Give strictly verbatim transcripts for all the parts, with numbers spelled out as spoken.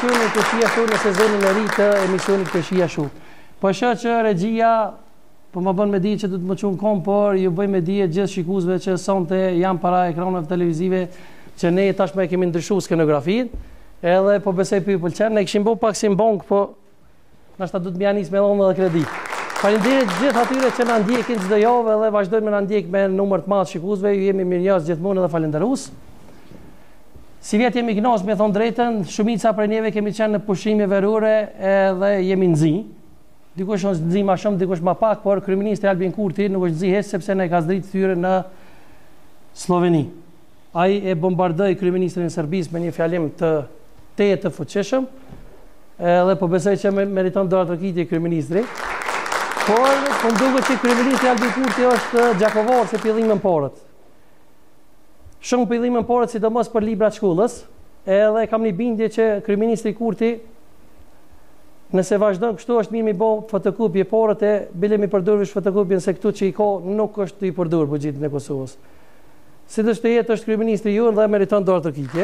emisionin Këshia Shu në sezonin e ri të emisionit Këshia Shu. Po shoh që regjia po më bën me dije që do të më çon kom, por ju bëj me dije gjithë shikuesve që sonte janë para ekranave televizive që ne tashmë e kemi ndryshuar skenografinë, edhe po besoj po ju pëlqen, ne kishim bërë pak si bank, po nashta do të më janë nis me dhomë edhe kredi. Faleminderit gjithë atyre që na ndjekin çdo javë dhe vazhdojnë me na ndjek me numër të madh shikuesve, ju jemi mirënjohës gjithmonë dhe falënderues. Si vjet jemi gnos me thon drejtën, shumica prej neve kemi qenë në pushime verore edhe jemi nxi. Dikush është nxi më shumë, dikush më pak, por kryeministri Albin Kurti nuk është nxi heç sepse ne ka zdrit thyrë në Sloveni. Ai e bombardoi kryeministrin e Serbisë me një fjalim të tetë të fuqishëm, edhe po besoj që meriton dorë trokitje kryeministri. Por po duket që kryeministri Albin Kurti është gjakovor se pillimën porët. Shumë pillimën porët, sidomos për librat shkollës, edhe kam një bindje që kryeministri Kurti, nëse vazhdon kështu, është mirë mi bë fotokopje porët e bile mi përdorësh fotokopjen se këtu që i ka nuk është i përdorur buxhetin e Kosovës. Si do të jetë është kryeministri ju dhe meriton dorë trokitje.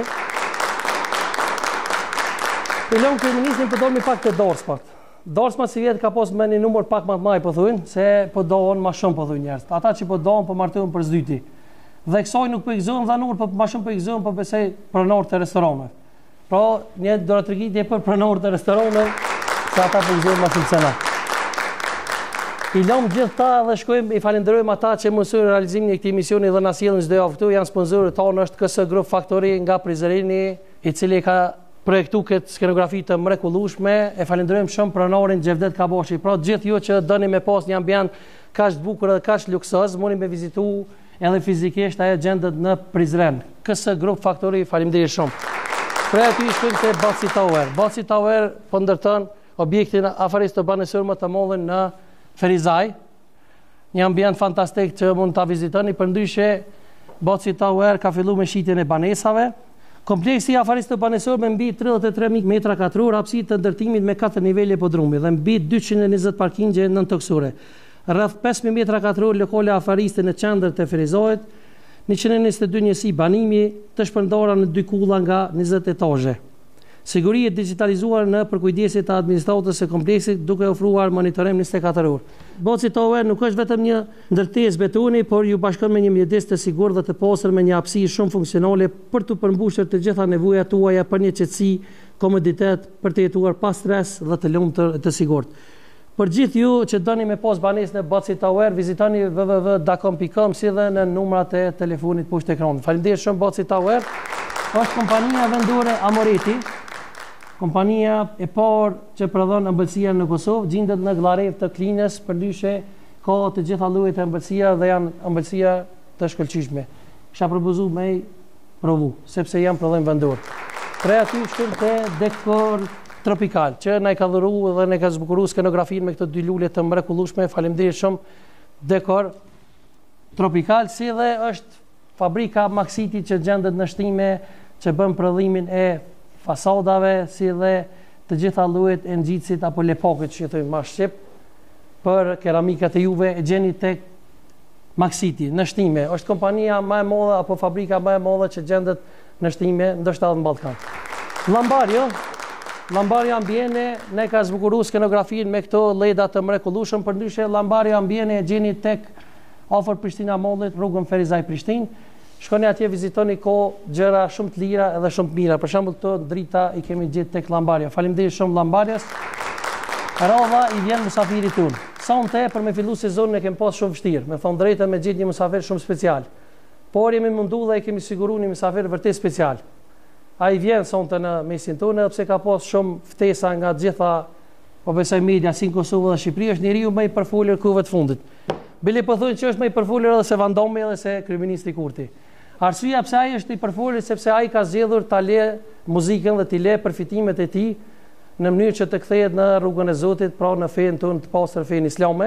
Pilon kryeministrin po dormi pak të Dorspat. Dorspat si vjet ka pas me një numër pak më të madh po thuajnë se po doon më shumë po thuajnë njerëz. Ata që po doon po martohen për zdyti. Dhe kësaj nuk po i gëzojnë dha numër, po më shumë po i gëzojnë po besoj pronor të restoraneve. Pra, një dorë trokitje për pronor të restoraneve, se ata po gëzojnë më shumë se na. I lëm gjithë ta dhe shkojmë i falenderojmë ata që mësojnë realizimin e këtij misioni dhe na sjellin çdo javë këtu, janë sponsorët tonë, është K S Group Factory nga Prizreni, i cili ka projektuar këtë skenografi të mrekullueshme. E falenderojmë shumë pronorin Xhevdet Kabashi. Pra gjithë ju që doni me pas një ambient kaq të bukur dhe kaq luksoz, mundi me vizitu edhe fizikisht ajo gjendet në Prizren. K S Group Factory, faleminderit shumë. Pra aty shkojmë te Baci Tower. Baci Tower po ndërton objektin afarisht të banesor më të madh në Ferizaj, një ambient fantastik që mund ta vizitoni. Përndryshe, Baci Tower ka filluar me shitjen e banesave. Kompleksi afarisht të banesor me mbi tridhjetë e tre mijë metra katror, hapësirë të ndërtimit me katër nivele podrumi dhe mbi dyqind e njëzet parkingje nëntoksore. Rreth pesë mijë metra katror lokale afariste në qendër të Ferizajit, njëqind e njëzet e dy njësi banimi të shpërndara në dy kulla nga njëzet etazhe. Siguri e digitalizuar në përkujdesit të administratës së kompleksit duke ofruar monitorim njëzet e katër orë. Baci Tower nuk është vetëm një ndërtesë betoni, por ju bashkon me një mjedis të sigurt dhe të pastër me një hapësirë shumë funksionale për të përmbushur të gjitha nevojat tuaja për një qetësi, komoditet, për të jetuar pa stres dhe të lumtur të sigurt. Për gjithë ju që doni me pas banesën e Baci Tower, vizitoni w w w punkt dacom punkt com si dhe në numrat e telefonit poshtë ekranit. Faleminderit shumë Baci Tower. Është kompania vendore Amoreti. Kompania e parë që prodhon ëmbëlsia në Kosovë, gjendet në Llarev të Klinës, përndryshe ka të gjitha llojet e ëmbëlsia dhe janë ëmbëlsia të shkëlqyeshme. Kisha propozuar me provu, sepse janë prodhim vendor. Tre aty shkojmë te Dekor Tropikal, që na i ka dhuruar dhe ne ka zbukuruar skenografinë me këto dy lule të mrekullueshme. Faleminderit shumë Dekor Tropikal, si dhe është fabrika Maxiti që gjendet në Shtime, që bën prodhimin e fasadave, si dhe të gjitha llojet e ngjitësit apo lepakit që thonë më shqip për keramikat e juve e gjeni tek Maxiti në Shtime. Është kompania më e madhe apo fabrika më e madhe që gjendet në Shtime, ndoshta në Ballkan. Lambario, Lambario Ambiene ne ka zbukuruar skenografinë me këto leda të mrekullueshëm. Përndryshe Lambario Ambiene e gjeni tek afër Prishtina Mallit, rrugën Ferizaj Prishtinë. Shkoni atje, vizitoni, ko gjëra shumë të lira edhe shumë të mira. Për shembull këto drita i kemi gjetë tek Lambaria. Faleminderit shumë Lambarias. Rrodha i vjen mysafirit ton. Sonte për me fillu sezonin e kemi pas shumë vështirë, me thon drejtën me gjetë një mysafir shumë special. Por jemi munduar dhe i kemi siguruar një mysafir vërtet special. Ai vjen sonte në mesin tonë, edhe pse ka pas shumë ftesa nga të gjitha, po besoj media si në Kosovë dhe Shqipëri, është njeriu më i përfolur kohëve të fundit. Bile po thonë që është më i përfolur edhe se Van Domi edhe se kryeministri Kurti. Arsyeja pse ai është i përfolur sepse ai ka zgjedhur ta lë muzikën dhe t'i lë përfitimet e tij në mënyrë që të kthehet në rrugën e Zotit, pra në fenë tonë të pastër, fenë islame.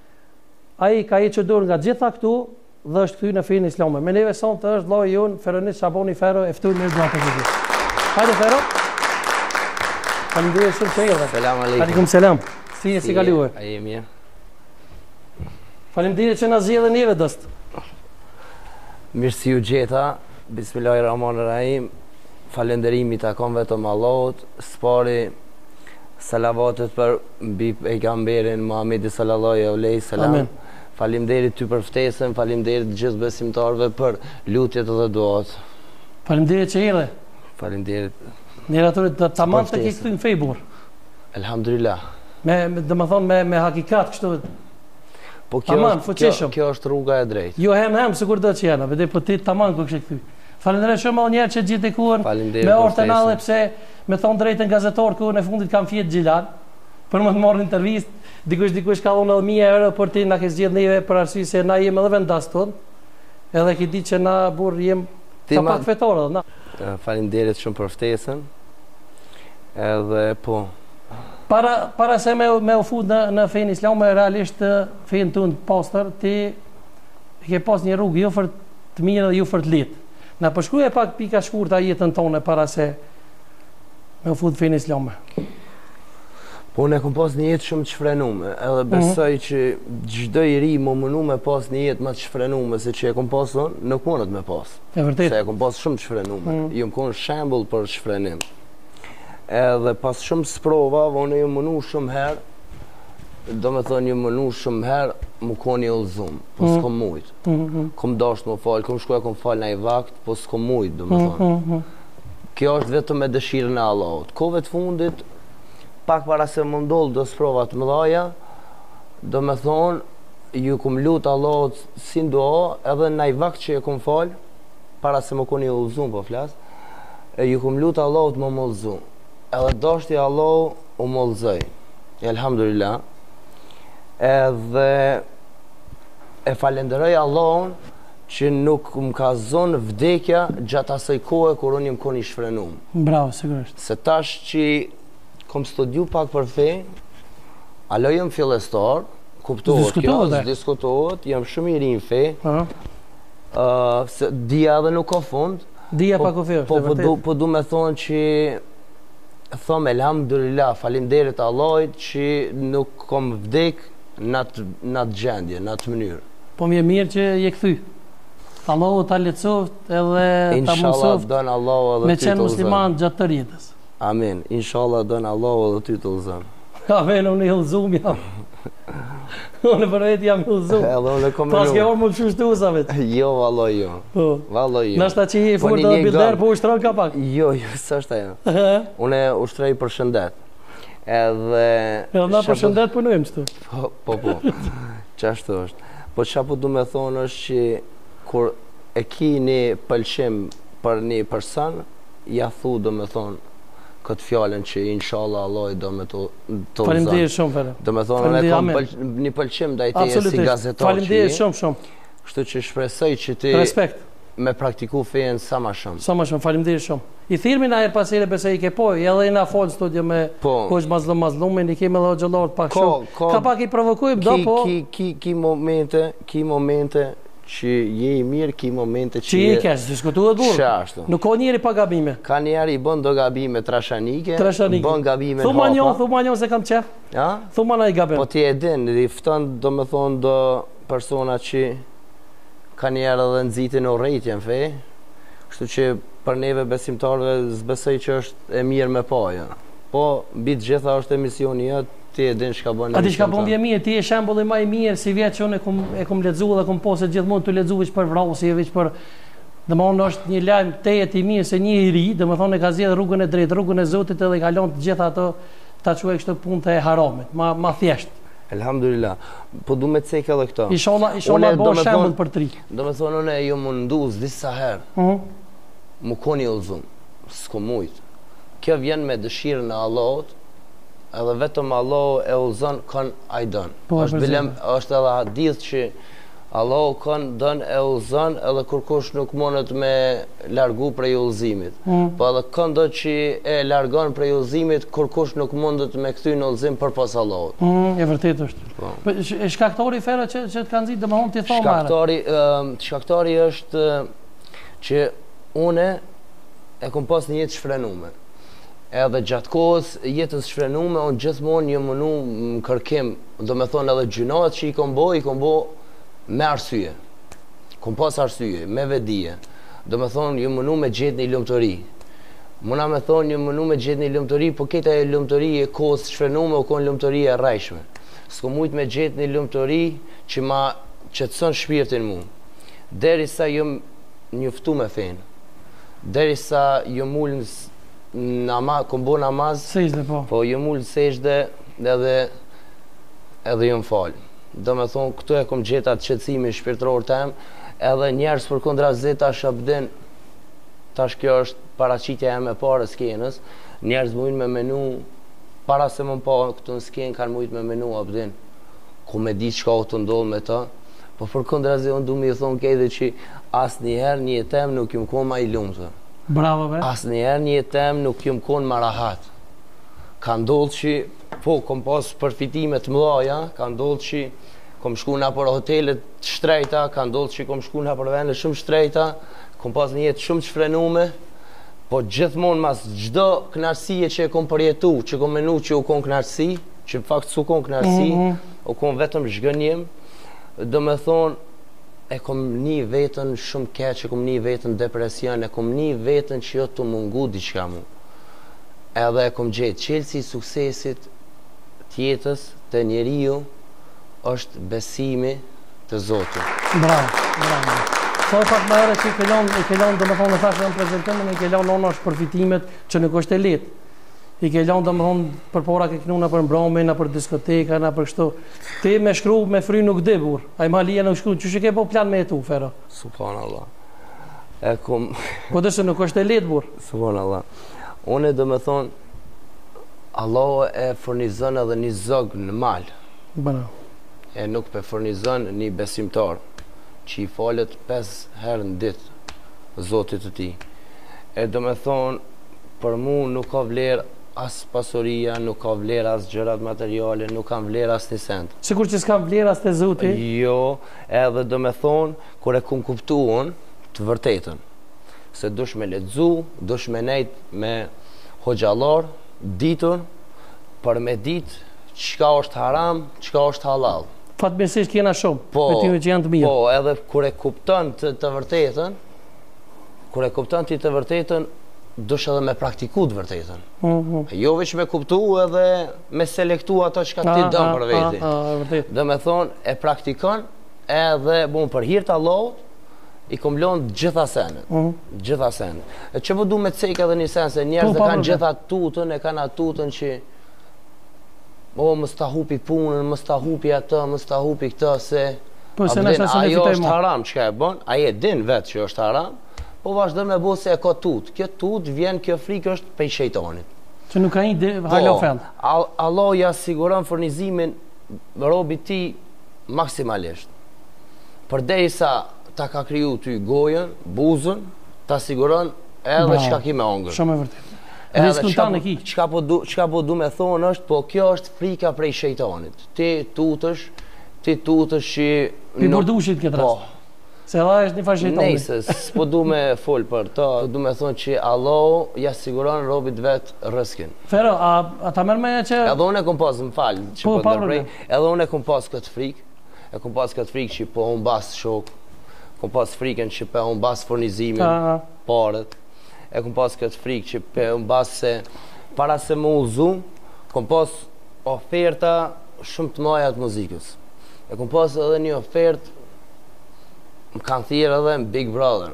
Ai ka hequr dorë nga gjitha këtu dhe është kthyer në fenë islame. Me neve sonte është vllai jon Feronit Shaboni Ferro, e ftoj me gjatë këtu. Hajde Ferro. Faleminderit shumë se erdhe. Selam aleikum. Aleikum selam. Si si kalue? Ai jemi mirë. Faleminderit që na zgjedhën neve dost. Mirë si u gjeta. Bismillahirrahmanirrahim. Falenderimi ta kam vetëm Allahut, spari salavatet për mbi pejgamberin Muhamedi sallallahu alaihi wasallam. Faleminderit ty për ftesën, faleminderit gjithë besimtarëve për lutjet dhe duat. Faleminderit që erdhe. Faleminderit. Njëra të tamam të ke këtu në fejbur. Elhamdulillah. Me, dhe më thonë, me, me hakikat kështu. Po kjo, taman, është, kjo, kjo është rruga e drejtë. Jo hem hem, sikur do që jena, vede po ti tamam ku kështë këtu. Falenderoj shumë edhe një herë që gjithë kuën me orë të nallë, pse me thonë drejtën gazetor kuën e fundit kam fjetë Gjilan, për më të morë intervist, dikush dikush ka unë edhe mija herë për ti na ke zgjedh neve për arsye se na jem edhe vendas tonë, edhe ki di që na burr jem ka pak fetore. Na. Faleminderit shumë për ftesën, edhe po. Para, para se me, me u fut në, në fejnë islame, realisht fejnë të në pastor, ti ke pas një rrugë ju për të mirë dhe ju për të litë. Na përshkruaj pak pika shkurta jetën tonë para se me u fut fejnë islame. Po unë e kom pas një jetë shumë të shfrenume, edhe besoj uh -huh. që çdo i ri më mënu me pas një jetë më të shfrenume se që e kom pas unë, nuk mundet me pas. E vërtet. Se e kom pas shumë të shfrenume. Uh -huh. Ju më konë shembull për shfrenim. Edhe pas shumë sprova, unë ju mënu shumë herë, do me thonë ju mënu shumë herë, më konë i ullëzum, po uh -huh. s'kom mujtë. Uh -huh. Kom dasht më falë, kom shkuja kom falë në i vakt, po s'kom mujtë, do me thonë. Uh -huh. Kjo është vetëm me dëshirën e Allahut. Kove të fundit, pak para se më ndollë do sprovat më dhaja, do me thonë, ju kum lutë Allahut si ndoa, edhe në i vakt që e kum falë, para se më koni ullëzum, po flasë, ju kum lutë Allahut më mëllëzum. Edhe dashti Allahu u mëllëzoj. Elhamdulillah. Edhe e falenderoj Allahun që nuk më ka zonë vdekja gjatë asaj kohe kur unë jam koni shfrenum. Bravo, sigurisht. Se tash që kom studiu pak për fe, alo jam fillestar, kuptohet kjo, diskutohet, jam shumë i ri në fe, uh, se dia edhe nuk ka fund. Dia pak u fe, po, po, du, po du me thonë që thom elhamdulillah, faleminderit Allahit që nuk kom vdek në atë gjendje, në atë mënyrë. Po më mirë që je kthy. Allahu ta lehtësoft edhe ta mësoft. Don Allahu edhe ty të me qenë musliman gjatë të rjetës. Amin. Inshallah don Allahu edhe ty të udhëzon. Amen, unë i udhëzum jam. Unë për vetë jam i udhëzum. Pas ke orë më të shushtusa vetë. Jo, valloj jo. Valloj jo. Nashta që i furt edhe bilder, po ushtron ka pak. Jo, jo, s'është ajo. Unë ushtrej për shëndet. Edhe... Edhe na për shëndet punojmë qëtu. Po, po, po. Qashtu është. Po qa po du me thonë është që kur e ki një pëlqim për një person, ja thu do me thonë këtë fjallën që inshallah Allah do me të të uzan. Faleminderit shumë fare. Do me thonë unë kam një pëlqim da i teje si gazetar që Faleminderit shumë shumë. Kështu që shpresoj që ti Respekt. me praktiku fejen sa ma shumë. Sa ma shumë, faleminderit shumë. I thirmi na herë pasire besoj i ke po, edhe i na folë studio me Hoxh Mazlum Mazlumin, i kemi edhe xhallarët pak shumë. Ka pak i provokojmë do po. Ki momente, ki momente që je i mirë, ki momente që... Që je i kesh, diskutuhet burë. Qashtu. Nuk ka njeri pa gabime. Ka njeri i bën do gabime trashanike, bën gabime në hapa. Thuma njohë, thuma njohë se kam qef. Ja? Thuma na i gabim. Po ti e din, i fton do me thonë do persona që ka njerë edhe nëzitin o rejtje në fej, kështu që për neve besimtarve zbesoj që është e mirë me pa, ja. Po, bitë gjitha është emisioni ja, ti e din shka bën. A di shka bën vje mirë, ti e shembulli ma i mirë si vjetë që unë e kom ledzu dhe kom posë gjithmonë të ledzu vëq për vrasje, vëq për... Dhe më onë është një lajmë tejet i mirë se një i ri, dhe më thonë e ka zjedhë rrugën e drejtë, rrugën e Zotit edhe ka lonë të gjitha ato ta quaj kështë punë të e haramit, ma, ma thjeshtë. Elhamdulillah, po du me cek edhe këto. Isholla, isholla bo shembull për tri. Do me thonë unë e ju mundu disa herë, uh-huh. mu koni ullëzum, s'ko mujtë. Kjo vjen me dëshirën e Allahut, edhe vetëm Allahu e ullëzon kanë ajdon. Po, është bilem, është edhe hadith që Allahu kanë dën e ullëzon edhe kërkush nuk mundet me largu prej ullëzimit. Mm. Po edhe kanë dën që e largon prej ullëzimit kërkush nuk mundet me këthy në ullëzim për pas Allahut. Mm, e vërtet është. Po. Po, shkaktori fera që, që të kanë zitë dhe më honë t'i thonë marë? Shkaktari, uh, shkaktari është uh, që une e kom pas një jetë shfrenume. Edhe gjatë kohës jetës shfrenume, unë gjithmonë një mënu më kërkim, do me thonë edhe gjynat që i kom bo, i kom bo me arsye. Kom pas arsye, me vedije. Do me thonë, ju mënu me gjithë një lumëtëri. Muna me thonë një mënu me gjithë një lëmëtëri, po këta e lëmëtëri e kohës shfrenume o konë lëmëtëri e rajshme. S'ko mujtë me gjithë një lëmëtëri që ma qëtëson shpirtin mu. Deri sa jëm njëftu me fenë. Deri sa jëm ullë në kom bo namaz, Sejde, po. po jëm ullë sejde edhe edhe jëm falë. Do me thonë, këtu e kom gjithë atë qëtësimi shpirtror tem, edhe njerës për kundra zeta shabdin, tash kjo është paraqitja e me parë skenës, njerëz mujnë me menu, para se më pa këtu në skenë kanë mujtë me menu abdin, ku me di qka o të ndonë me ta, po për kundra zi, unë du me i thonë kejde që asë njëherë një jetem nuk jëm konë ma i lumëtë. Bravo, be. Asë njëherë një jetem nuk jëm konë ma rahat. Ka ndodhë që, po, kom pas përfitimet mëdhaja, ka ndodhë që kom shku nga për hotelet shtrejta, ka ndodhë që kom shku nga për vende shumë shtrejta, kom pas një jetë shumë qfrenume, po gjithmonë mas gjdo knarësie që e kom përjetu, që kom menu që u kon knarësi, që në fakt su kon knarësi, mm -hmm. u kon vetëm zhgënjim, do me thonë, e kom një vetën shumë keq, e kom një vetën depresion, e kom një vetën që jo të mungu diqka mu. Edhe e kom gjetë qelësi i suksesit tjetës të njeriu është besimi të Zotit. Bravo, bravo. Sa pak më herë që i kelon, i kelon, do me thonë në thashë në prezentimin, i kelon ona është përfitimet që nuk është e letë. I kelon, do me thonë, për pora ke knu në për mbrome, në për diskoteka, në për kështu. Ti me shkru, me fry nuk dhe bur. A i malija nuk shkru, që që ke po plan me jetu, Fero? Subhanallah. E kom... Po dështë nuk është e letë, bur? Subhanallah. Une do me thonë, Allah e furnizon edhe një zogë në malë. Bëna. E nuk pe furnizon një besimtar që i falet pesë herë në ditë Zotit të ti. E do me thonë, për mu nuk ka vlerë as pasuria, nuk ka vlerë as gjërat materiale, nuk ka vlerë as një sent. Sikur që s'kam vlerë as të Zoti? Jo, edhe do me thonë, kur e kum kuptuon të vërtetën, se dush me ledzu, dush me nejt me hoxhallar, ditur, për me ditë qka është haram, qka është halal. Fatmirësisht kena shumë, po, me ty që janë të mirë. Po, edhe kur e kupton të, të vërtetën, kur e kupton ti të vërtetën, dush edhe me praktiku të vërtetën. Mm -hmm. Jo veç me kuptu edhe me selektu ato që ka ti dëmë për veti. A, a, vërtet. Dhe me thonë, e praktikon edhe, bon, për hirtë Allahut, i kom lonë gjitha senet. Mm -hmm. Gjitha senet. E që po du me cek edhe një sen, se njerëz e kanë gjitha tutën, e kanë atutën që o, mës ta hupi punën, mës ta hupi atë, mës ta hupi këtë, se po, se abdin, se ajo është haram, që ka e bon, aje din vetë që është haram, po vazhdo me bo se e ka tutë. Kjo tutë vjen, kjo frikë është pej shejtanit. Që nuk ka një halo fend. Po, Allah ja siguron furnizimin robit ti maksimalisht. Përderisa ta ka kriju ty gojën, buzën, ta siguron edhe çka ki me ongër. Shumë e vërtet. Riskun tanë e ki. Çka po du, çka po du me thonë është, po kjo është frika prej shejtanit. Ti tutësh, ti tutësh që Pi burdushit këtë rast. Po. Se Allah është një farë shejtani. Nejse, s'po du me fol për ta, du me thonë që Allah ja siguron robit vetë rëskin. Fero, a, a ta mërë meja që... Edhe unë e kom pas, më falë, që po, po ndërprej, edhe unë e kom pas këtë frikë, e kom pas këtë frikë që po unë bas shok, kom pas frikën që po unë bas furnizimin, Aha. parët, e kom pas këtë frikë që po unë bas se, para se më uzu, kom pas oferta shumë të maja të muzikës. E kom pas edhe një ofertë, më kanë thirë edhe në Big Brother.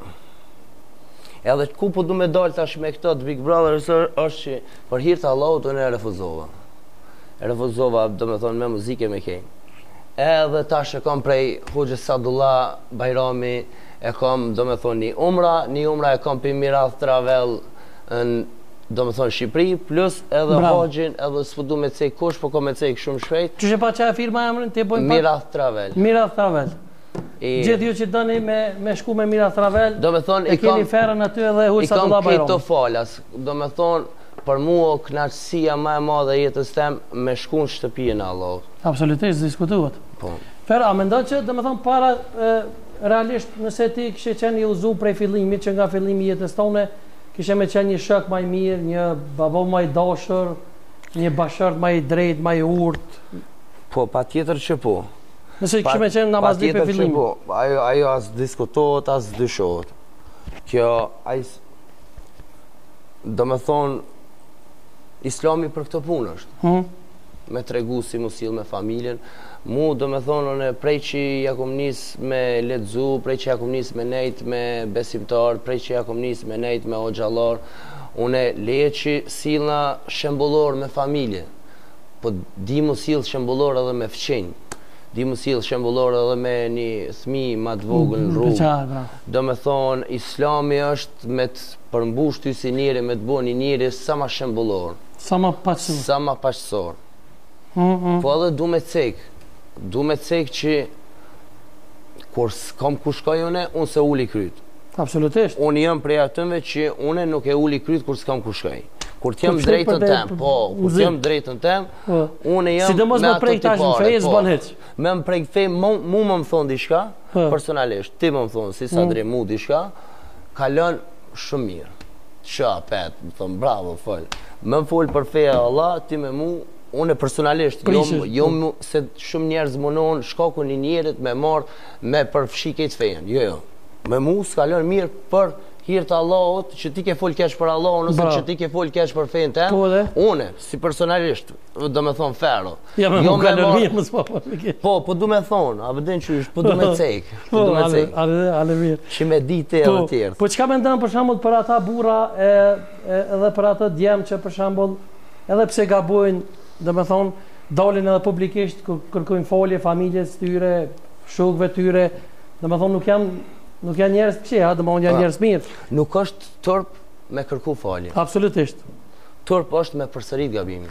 Edhe ku po du me dalë tash me këto të Big Brother është që për hirtë Allahut unë e refuzova. E refuzova, do me thonë, me muzike me kejnë. Edhe tash e kam prej Hoxhës Sadullah Bajrami, e kam, do me thonë, një umra, një umra e kam për Mirath Travel në, do me thonë, Shqipëri, plus edhe Hoxhin, edhe s'po du me cek kush, po kam me cek shumë shpejt. Që që pa që e firma emrin, ti e bojnë pak? Mirath Travel. Mirath Travel. Gjithë ju që dëni me, me shku me Mirath Travel, do me thonë, e keni ferën aty edhe Hoxhë Sadullah Bajrami. I kam këto falas, do me thonë, për mua knaqësia ma e madhe jetës tem me shku në shtëpijën e Allahut. Absolutisht, diskutuat. Po. Fera, a mendon që, do me thonë, para, e, realisht, nëse ti kështë qenë i uzu prej fillimit, që nga fillimi jetës tone, kështë me qenë një shok ma i mirë, një babo ma i dashur, një bashkërt ma i drejt, ma i urt. Po, pa tjetër që po. Nëse kështë me qenë namazli për fillimit. Po, ajo, ajo as diskutohet, as dyshohet. Kjo, do me thonë, Islami për këtë punë është. Mhm. Me tregu si mu sill me familjen. Mu do me thonë, në prej që ja kom nis me ledzu, prej që ja kom nis me nejt me besimtar, prej që ja kom nis me nejt me hoxhallar, une leje që sillna shembullor me familje, po di mu sill shembullor edhe me fqenj. Di mu sill shembullor edhe me një fëmijë ma të vogël në rrugë. Do me thonë, Islami është me të përmbush ty si njeri, me të bo një njeri sa ma shembullor. Sa ma paqësor. Sa ma paqësor. Mm -hmm. Po edhe du me cek. Du me cek që kur s'kam ku shkoj une, unë se uli kryt. Absolutisht. Unë jam prej atëve që une nuk e uli kryt kur s'kam ku shkoj. Kur t'jem drejtën tem, po, kur t'jem drejtën tem, unë jam sidomos me më ato prej tash në tipare. fe, s'bën hiç. Me më prej fe, mu më më thonë diçka, personalisht, ti më më thonë, si Sadri mu diçka, kalon shumë mirë. Qa, pet, më thonë, bravo, fol. Me më fol për feja Allah, ti me mu, unë personalisht, jo, jo se shumë njerëz munohen shkaku një njerit me marë, me përfshi këtë fejen, jo, jo. Me mu s'kalon mirë për hirë të Allahut, që ti ke fol keq për Allahun, ose që ti ke fol keq për fejnë tem, une, si personalisht, do me thonë ferro. Ja me mu kalon mirë, më s'po Po, po du me thonë, a vëden qysh, po du me cek. Po du me cek. Ale mirë. Që me dite e dhe tjerë. Po qka me ndonë për shambull për ata bura edhe për ata djemë që për shambull edhe pse gabojnë, do me thonë, dalin edhe publikisht, kërkojnë folje familjes tyre, shokve tyre, do me thonë nuk janë Nuk janë njerëz të këqija, do më janë njerëz mirë. Nuk është turp me kërku falje. Absolutisht. Turp është me përsërit gabimin.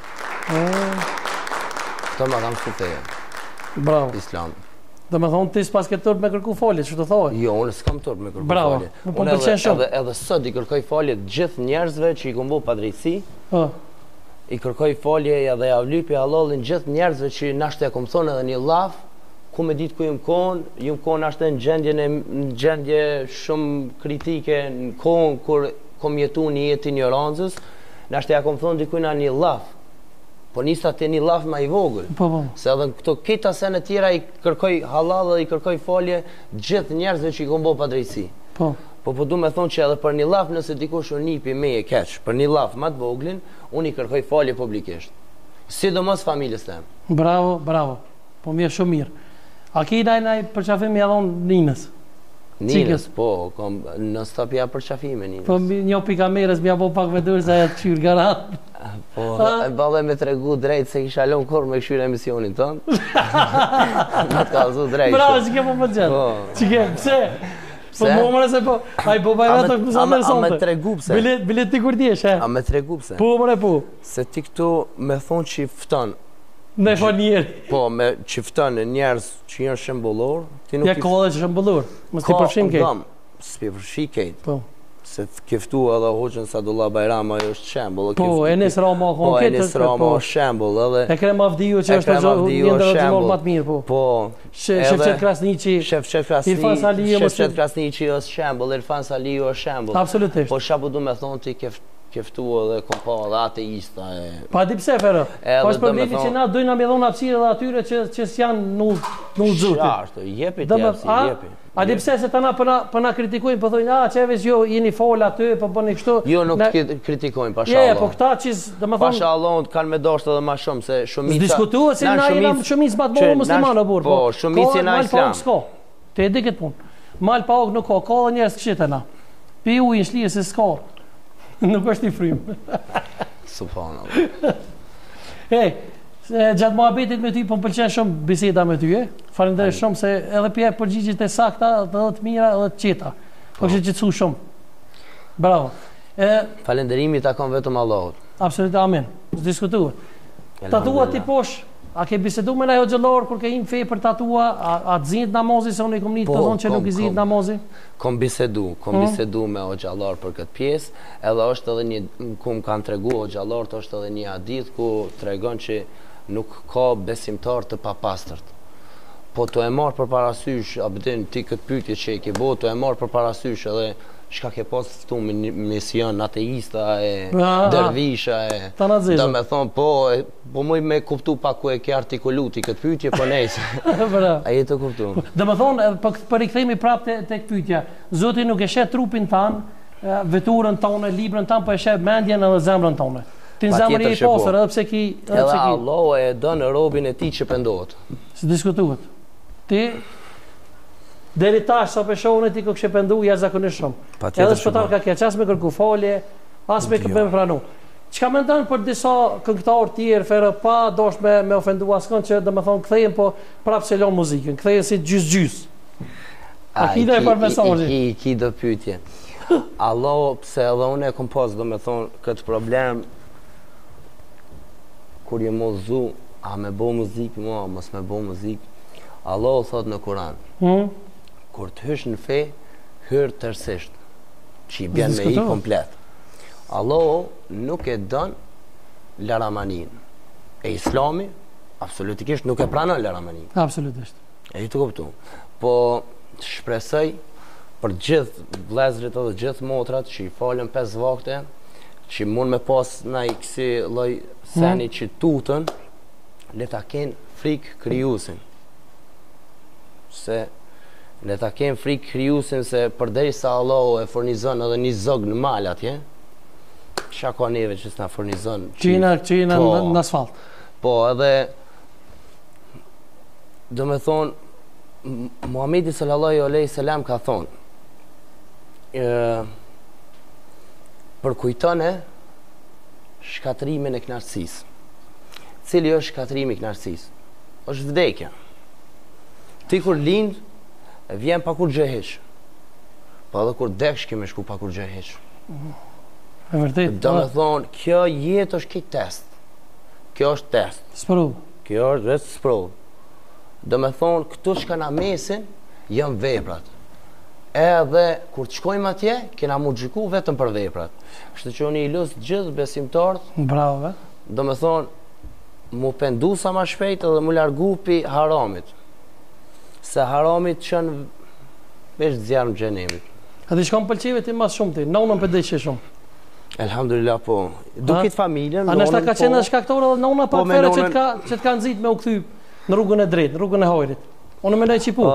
Këto ma kam shkuteja. Bravo. Islam. Do me thonë ti s'pas ke turp me kërku falje, që të thoj? Jo, unë s'kam turp me kërku Bravo. falje. Po Unë pëlqen shumë. edhe, edhe sot i kërkoj falje gjithë njerëzve që i kumbo padrejtësi. I kërkoj falje edhe ja vlypja Allahin gjithë njerëzve që nashte e kom thonë edhe një laf, ku me ditë ku jëmë konë, jëmë konë ashtë në gjendje, në gjendje shumë kritike, në konë kur kom jetu një jetë ignorancës, në ashtë ja kom thonë dikujna një laf, po nisa të një laf ma i vogël. Po, po. Se edhe në këto kita sene tjera i kërkoj halal dhe i kërkoj falje gjithë njerëzve që i kom bo pa drejtësi. Po. Po, po du me thonë që edhe për një laf nëse dikush unë nipi me e keq, për një laf ma të voglin, unë i kërkoj falje publikisht. Sidomos familjes tem. Bravo, bravo. Po mirë, shumë mirë. A ki naj naj përqafim ja dhonë ninës? Ninës, po, kom, në stop ja përqafime ninës. Po një pikamerës mja bo pak vedur se e të qyrë garat. Po, e bale me tregu drejt se kisha lon kur me këshyre emisionin tonë. Më të kalzu drejt. Bravo, që ke po më gjetë? Që ke, pse? Po më mëre se po, a i po bajve të kësa mërësonte. A me tregu pse? Bilet ti kur t'jesh, he? A me tregu pse? Po mëre po. Se ti këtu me thonë që i fëton. Me fa njeri. Po, me qifton e njerës që janë shembullor, ti nuk ja ka dhe që shembullor, mës t'i përfshim kejt. Ka, s'pi përfshi kejt. Po. Se kiftu edhe hoqën Sadullah Bajrama është shembull. Po, Enis Rama ka Po, Enis Rama është shembull edhe. Ekrem Avdiju që është një ndër gjimor më të mirë, po. Po. Shefqet Krasniqi. Shefqet Krasniqi. Irfan Saliju. Shefqet Krasniqi është shembull, Irfan Saliju është shembull. Absolutisht. Po shabu du me thonë ti keftu edhe kompa edhe ateista. Pa di pse, Ferro. Po është problemi që na dojna me dhonë apsire dhe atyre që s'janë në ullëzuti. Qartë, jepi të jepsi, jepi. A di pse se ta na për na kritikojnë, për thojnë, a, qeves jo, jeni fola aty, për bëni kështu. Jo, nuk të kritikojnë, pasha Allah. Je, po këta që, dhe më thonë... Pasha Allah, kanë me dashtë edhe ma shumë, se shumica... Zdiskutuat se na jena shumic batë morë muslimanë, burë. Po, shumic jena islam. Te e di këtë punë. Mal pa ok nuk ka, ka dhe njerës këshite na. Pi u i shlirë se s'ka. Nuk është i frymë. Subhanallah. Hej, gjatë muhabetit me ty, po më pëlqen shumë biseda me ty, e? Falenderoj shumë se edhe pje përgjigjit e sakta, edhe të mira, edhe të qeta. Po kështë qëtësu shumë. Bravo. Falenderimi ta kam vetëm Allahut. Absolut, amen. Së diskutuat. Tatua ti posh, a ke bisedu me najo gjëllarë, kur ke im fej për tatua, a të zinjët namazi, se unë i kom një të thonë që nuk i zinjët namazi? Kom bisedu, kom bisedu me o gjallar për këtë pjesë, edhe është edhe një, ku më kanë tregu o gjallar, të është edhe një hadith ku tregon që nuk ka besimtar të papastërt. Po të e marë për parasysh, a bëdin ti këtë pyetje që e ke bo, të e marë për parasysh edhe shka ke pas këtu me mision ateista e dervisha e... Da me thonë, po, po muj me kuptu pa ku e ke artikuluti këtë pyetje, po nejse. A jetë të kuptu. Da me thonë, për i këthejmi prap të këtë pyetja, Zoti nuk e shet trupin tanë, veturën tonë, librën tonë, po e sheh mendjen edhe zemrën tonë. Ti në zemrën e i pasër, edhe pse ki... Edhe Allah e dënë robin e ti që pendohet. Si diskutuhet. Ti, deri tash sa për shohën e ti kë kështë pendu, ja zakonisht shumë. Edhe shpëtar ka kja, qas me kërku falje, as me këpëm pranu. Qka me ndonë për disa këngëtarë tjerë, ferë pa, dosh me, me ofendu askën që dhe me thonë këthejen, po prapë se lonë muzikën, këthejen si gjys-gjys. A ki dhe e për mesajë? I ki dhe pytje. Allah, pse edhe unë e kom pas, dhe me thonë, këtë problem, kur je mozu, a me bo muzikë, mua, mos me bo muzikë, Allah o thot në Kur'an, hmm? kur të hysh në fe, hyrë tërsisht, që i bjen me i komplet. Allah nuk e dënë laramanin. E Islami, absolutikisht nuk e pranon laramanin. Absolutisht. E i të kuptu. Po shpresoj për gjithë vlezrit edhe gjithë motrat që i falen pesë vakte, që mund me pas në i kësi loj seni hmm. që tutën, le ta kenë frikë kryusin. Se le ta kenë frikë kryusin se përderi sa Allah e fornizon edhe një zog në mal atje, qa ka neve që s'na fornizon qina, qina po, në asfalt. Po edhe do me thonë Muhamedi sallallahu alaihi wasallam ka thonë e, për kujtone shkatrimin e knarësisë. Cili është shkatrimi i knarësisë? Është vdekja. Ti kur lind vjen pa kur gjë hiç. Po edhe kur deksh kemi shku pa kur gjë hiç. E vërtet. Do me thonë, kjo jetë është këtë test. Kjo është test. Sprov. Kjo është vetë sprov. Do me thonë, këtu shka na mesin, janë veprat. Edhe, kur të shkojmë atje, kena mu gjiku vetëm për veprat. Kështë që unë i lusë gjithë besimtarët. Bravo, ve. Do me thonë, mu pendu sa ma shpejt edhe mu largu pi haramit. Se haramit qënë vesh zjarë në gjenemit. Edhe shka më pëlqive ti mas shumë ti, nonën për dheqe shumë. Elhamdulillah po. Dukit familjen, nonën po. A nështë ta ka qenë shkaktorë edhe nona pak fere që të ka nëzit me u këthy në rrugën e drejtë, në rrugën e hajrit. Unë me nëjë qipu.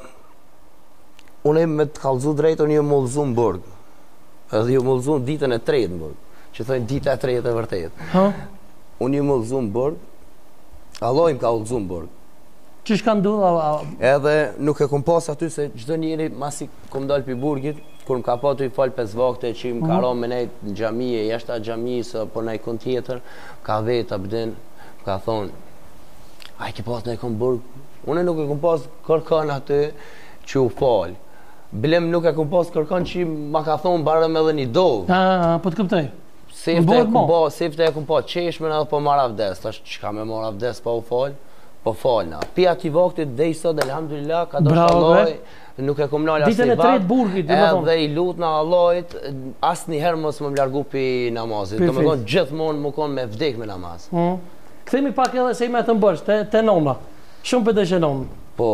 Unë e me të kalzu drejtë, unë ju mullzu në burg. Edhe ju mullzu në ditën e tretë në burg. Që thojnë dita e tretë e vërtet. Unë ju mullzu në burg. Allah im ka ullzu në burg. Që shka ndu? Edhe nuk e kom pas aty se gjdo njeri masi kom dalë për burgit, kur më ka pa të i falë pes vakte që më ka ra me nejtë në gjamije, jashtë a gjamijë, po në i kon tjetër, ka vetë abdin, më ka thonë, a i ke pas në i kom burg? Unë nuk e kom pas kërkan aty që u falë. Bilem nuk e kom pas kërkan që ma ka thonë barëm edhe një dovë. A, po të këptej? Sefte e kom pa, sefte e kom pa qeshme edhe po marrë avdes, tash që ka me marrë avdes pa u falë? Po falna. Pi ati vaktit dhe i sot, elhamdulillah, ka do shaloj, nuk e kom nalë asë një vakt, edhe i lutë në Allahit, asë një herë mos më më largu pi namazit. Do me thonë, gjithmonë më konë me vdek me namaz. Këthemi pak edhe se i me të mbërsh, të nona. Shumë për të që nona. Po.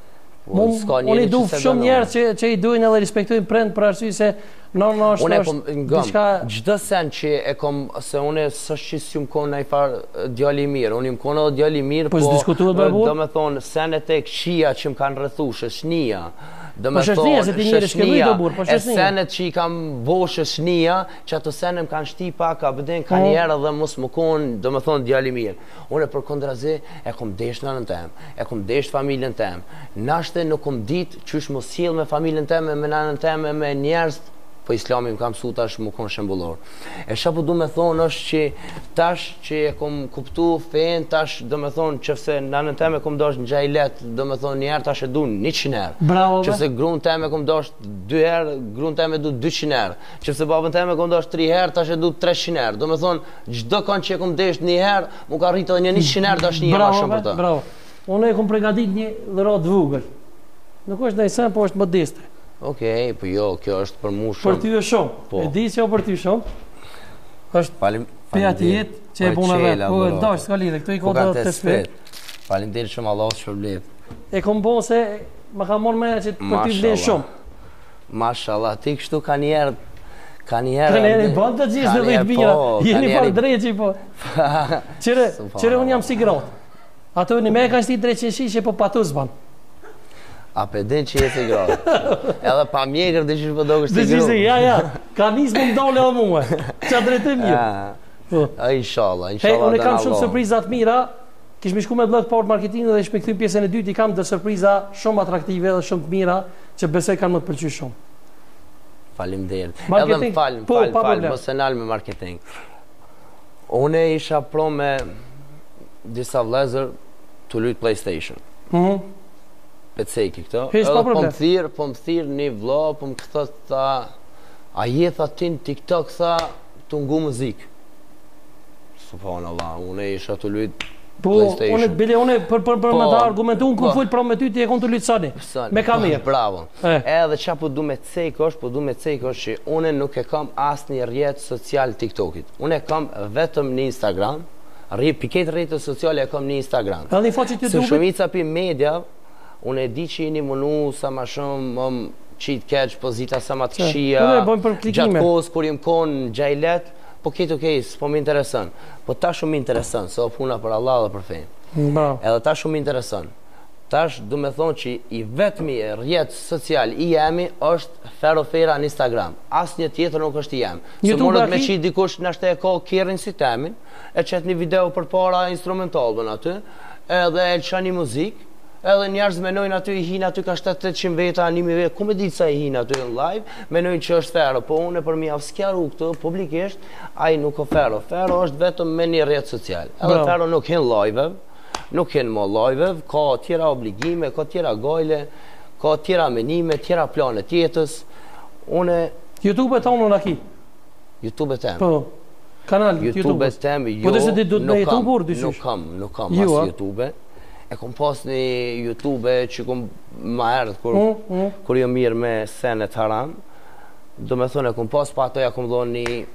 Unë i duf shumë njerë që i dujnë edhe respektojnë prend për arsye se nona është diçka... Gjdo sen që e kom, se unë së që si më konë në i farë djali mirë, unë i më konë edhe djali mirë, po do me thonë senet e këshia që më kanë rëthu, shëshnia, do me thonë shëshnia, e senet që i kam bo shëshnia, që ato senet më kanë shti pak, a bëden ka njerë edhe mos më konë, do me thonë djali mirë. Unë e për kondrazi, e kom desh në nën tem, e kom desh familjen tem, nashte nuk kom dit qysh më sjell me familjen tem, me nanën tem, me njerës, po Islami më kam su tash më konë shembullor. E shka po du me thonë është që tash që e kom kuptu fejn, tash do me thonë qëfse nanën teme kom dosh në gjajlet, do me thonë njerë tash e du njëqind herë. Bravo, qëfse grunë teme kom dosh dy herë, grunë teme du dyqind herë. Qëfse babën teme kom dosh tri herë, tash e du treqind herë. Do me thonë gjdo kanë që e kom desh një herë, mu ka rritë edhe një njëqind herë, tash një ma shumë për ta. Bravo, unë e kom pregadit një dhërat vugël. Nuk është nëjsen, po është modeste. Okej, po jo, kjo është për mu shumë. Për ty e shumë, e di që jo për ty shumë. është për ati jetë që e punë vetë. Po dash, s'ka lidhe, këtu i kodë të shpet. Faleminderit shumë, Allah të shpërblet. E kom bon se më ka morë me që për ty vlen shumë. Mashallah, ti kështu ka njerë, ka njerë... Ka njerë i bëndë të gjithë dhe dhejtë bira, jeni parë dreqi po. Qire unë jam si gratë. Ato një me ka shti dreqin shi që po patu zban. A pe din që jesi grave. Edhe pa mjekër dhe që shpëdo kështë Dhe i që grove. ja, ja, ka nisë më mdole edhe muë. Qa drejtim ju. A, inshallah, Hej, inshallah. unë kam shumë surprizat mira. Kish me shku me blog port marketing dhe shme këthy pjesën e dytë i kam dhe surpriza shumë atraktive dhe shumë të mira që besoj kanë më të pëlqy shumë. Faleminderit. Edhe Marketing, më falë, më po, falë, pa falë, problem. mos e nal me marketing. Une isha pro me disa vlezër të lyt PlayStation. Mhm. Peceki këto. Hiç, pa Edhe po problem. më thirr, po më thirr një vlla, po më këthët tha, a je tha ti në TikTok tha të ngu muzikë. Subhanallah, une isha të lyt Po, PlayStation. unë bile unë për për për Po, me ta argumentu unë ku po. fol pro me ty ti e kon të lyt Sony. Son, Me kamerë. Bravo. E. Edhe qa po du me cek është, po du me cek është që une nuk e kam asë një rjetë social TikTokit. Une e kam vetëm një Instagram, rje, piket rjetët sociale e kam një Instagram. Edhe një faqe Se YouTube. shumica pi media, une e di që jeni mënu sa ma shumë, më cheat catch, pozita sa ma të Se, këshia, po ne, bojmë për klikime. gjatë kohës kur jem konë gjajlet, po ketë okej, s'po më interesën. Po ta shumë më interesën, se o puna për Allah dhe për fejnë. Bravo. Edhe ta shumë interesën. Tash du me thonë që i vetëmi rjetë social i jemi është ferofera në Instagram. Asë një tjetër nuk është i jemi. Se YouTube mërët me aki? që i dikush nështë e ka kjerin si temin, e qëtë një video për para instrumentalën aty, edhe e lësha një muzikë, edhe njerëz menojnë aty i hinë aty ka shtatë tetëqind veta, një mijë veta, ku me ditë sa i hinë aty në live, menojnë që është fero, po unë për mi avskjaru këtë publikisht, ai nuk o fero. Fero është vetëm me një rjetë social. Edhe Bravo. fero nuk hinë live, nuk hinë më live, ka tjera obligime, ka tjera gojle, ka tjera menime, tjera plane tjetës. Une, YouTube e tonë unë aki. YouTube e tem. Po. Kanal YouTube YouTube. e tem, jo, Po dhe se ti du të me nuk kam, YouTube-ur, dysysh? nuk kam, nuk kam Jo, as a? YouTube. E kom pas një YouTube që kom ma erdhë kur, Mm, mm. kur jo mirë me senet haram. Do me thonë e kom pas, pa ato ja kom dhonë një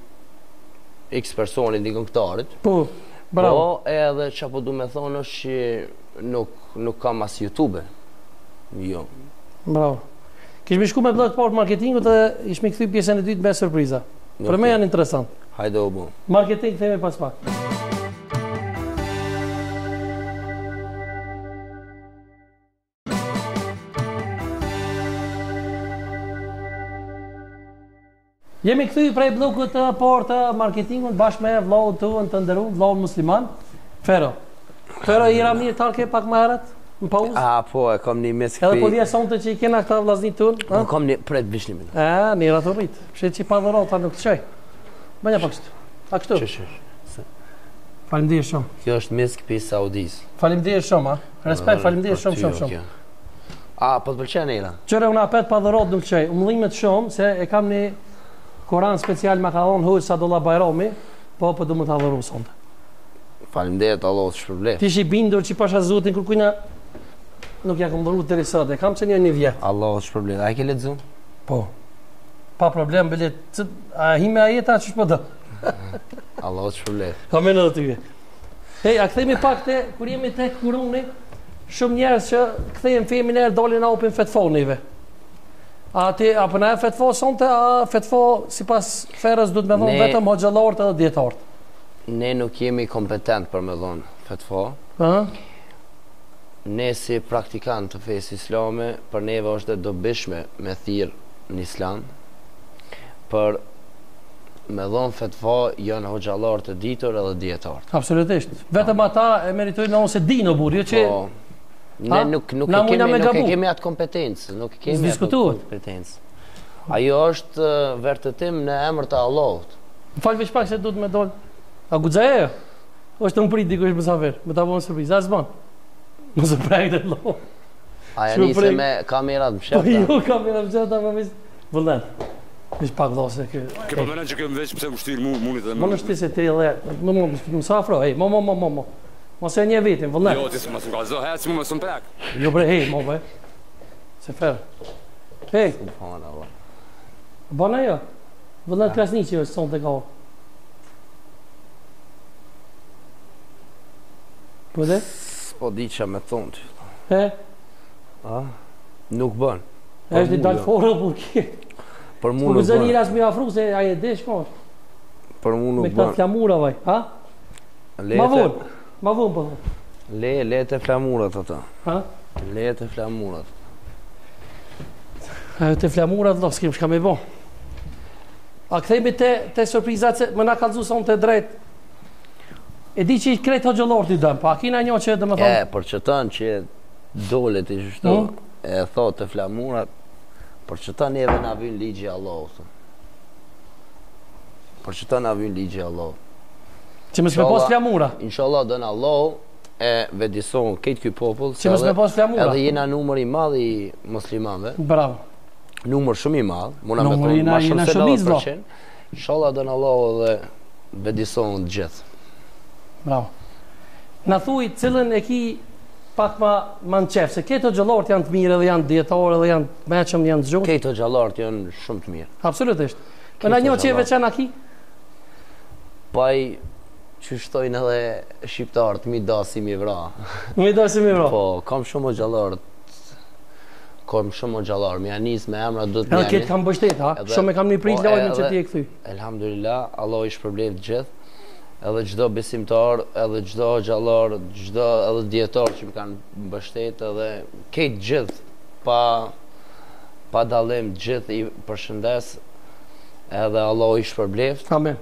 X personit, një këngëtarit. Po. Bravo. Po edhe që po du me thonë është që nuk, nuk kam as YouTube. Jo. Bravo. Kish me shku me blog port marketingut dhe ish me kthy pjesën e dytë me surpriza. Për me janë interesant. Hajde o bu. Marketing theme pas pak. Jemi kthy prej bllokut të parë të marketingut bashkë me vllohun tuaj të nderuar, vllohun musliman, Fero. Fero i ra mirë talke pak më herët, në pauzë. A, po, e kam një mes Edhe po këpi. dhja sonte që i kena këta vllaznit tun, Unë kam një pret vish një minutë. e, nira të rrit. Pse që pa dhurata nuk të çoj. Bënja pak kështu. A kështu. Që që Faleminderit shumë. Kjo është mes këpi Saudis. Faleminderit shumë, ha. Respekt, faleminderit shumë shumë shumë. A, po të pëlqen e ira? Qëre unë apet pa dhurat nuk çoj. Umëllimet shumë se e kam një Koran special me ka dhënë hoj sa dolla Bajrami, po po do më ta dhuru sonte. Faleminderit Allah të shpërblet. Ti ishi bindur që pasha zotin kërkujna nuk ja kam dhuru deri sot. E kam që një një vjet. Allah të shpërblet. A e ke lexuar? Po. Pa problem, bile, cë, a hi me ajeta që shpo do. Allah të shpërblet. Ka me në dhe ty. Hej, a kthejmi pak te, kur jemi te kuruni, shumë njerës që kthejmë femin e dolin a upin fetfonive. A ti, apo na e fetfo sonte, a fetfo si pas ferës du të me thonë Ne- vetëm hoxhallarët edhe djetarët. Ne nuk jemi kompetent për me dhonë fetfa. Ëh? Ne si praktikant të fesë islame, për neve është dhe dobishme me thirë në islam, për me dhonë fetfa janë hoxhallarë të ditur edhe djetarët. Absolutisht. Vetëm ata e meritojnë në ose di në burë, jo që... Po, Ha? ne nuk, nuk, Na e mujna kemi, me nuk e gabu. kemi atë kompetencë, nuk e kemi atë S'diskutohet. kompetencë. Ajo është uh, vërtetim në emër të Allahut. Më falë veç pak se du të me dollë. A gudzaje jo? është të më prit dikush më safer, më ta bënë surprizë, a s'ban. Më së prejkë dhe lo. Aja Shumë nise prej- me kamerat më Po shepta. jo, kam e në mëgjeta, më visë. Vëllen. Vish pak dho se kë... Ke po mënen që kemë veç pëse më shtirë mu, munit dhe Më në shti se ti dhe... Më më më sa afro, hej, mo mo mo mo mo. Mos e një vitin, vëllen. Jo, ti s'ma s'm ka zë, hec mu më s'm prek. Jo bre, hej, mo be. Se fer. Hej, Subhanallah. bana jo. Vëllen klasni që është son të ka. Po dhe? S'po di që me thonë ty. He? A? Nuk bën. E është një mu dalë jo. forë, po ki. Për mu Po nuk gëzën i bën. ras me afru se aje desh ka është. Për mu Me nuk këta bën. flamura vaj, ha? Ma Lete, vonë, ma vonë po thonë. le, lete flamurat ata. Ha? Lete flamurat. Të flamurat, do, s'kem shka me bo. A këthejmi te, te surprizat, se më na kalzu son të drejt. E di që i krejt o gjëllor t'i dëm, pa a kina një që dhe më thonë... E, për që tënë që dole të gjështu, mm? E thot të flamurat, për që tënë neve na vynë ligji Allah, për që tënë na vynë ligji Allah. Që më s'me pos flamura? Inshallah dënë Allah, e vedison këtë ky popull, që më s'me pos flamura? Edhe jena numër i madh i muslimanve. Bravo. Numër shumë i madh, muna me thonë ma shumë se nëntëdhjetë përqind. Inshallah dënë Allah edhe vedison të gjithë. Bravo. Na thuj cilën e ki pak ma ma në qef, se këto gjallart janë të mirë edhe janë djetarë edhe janë të meqëm, janë të gjumë. Këto gjallart janë shumë të mirë. Absolutisht. Për na një që e veçan a ki? Paj që shtojnë edhe shqiptarët, mi dasi mi vra. Mi dasi mi vra? Po, kam shumë o gjallarët. Kam shumë o gjallarë, mi anis me emra do të mjani. Edhe këtë kam bështet, ha? Shumë e kam një prit lojnë që ti e këthy. Elhamdulillah, Allah i shpërblev të gjithë. Edhe gjdo besimtar, edhe gjdo gjallar, gjdo edhe djetar që më kanë mbështet, edhe këtë gjithë, pa, pa dalim gjithë i përshëndes, edhe Allah i shpërbleft. Amen.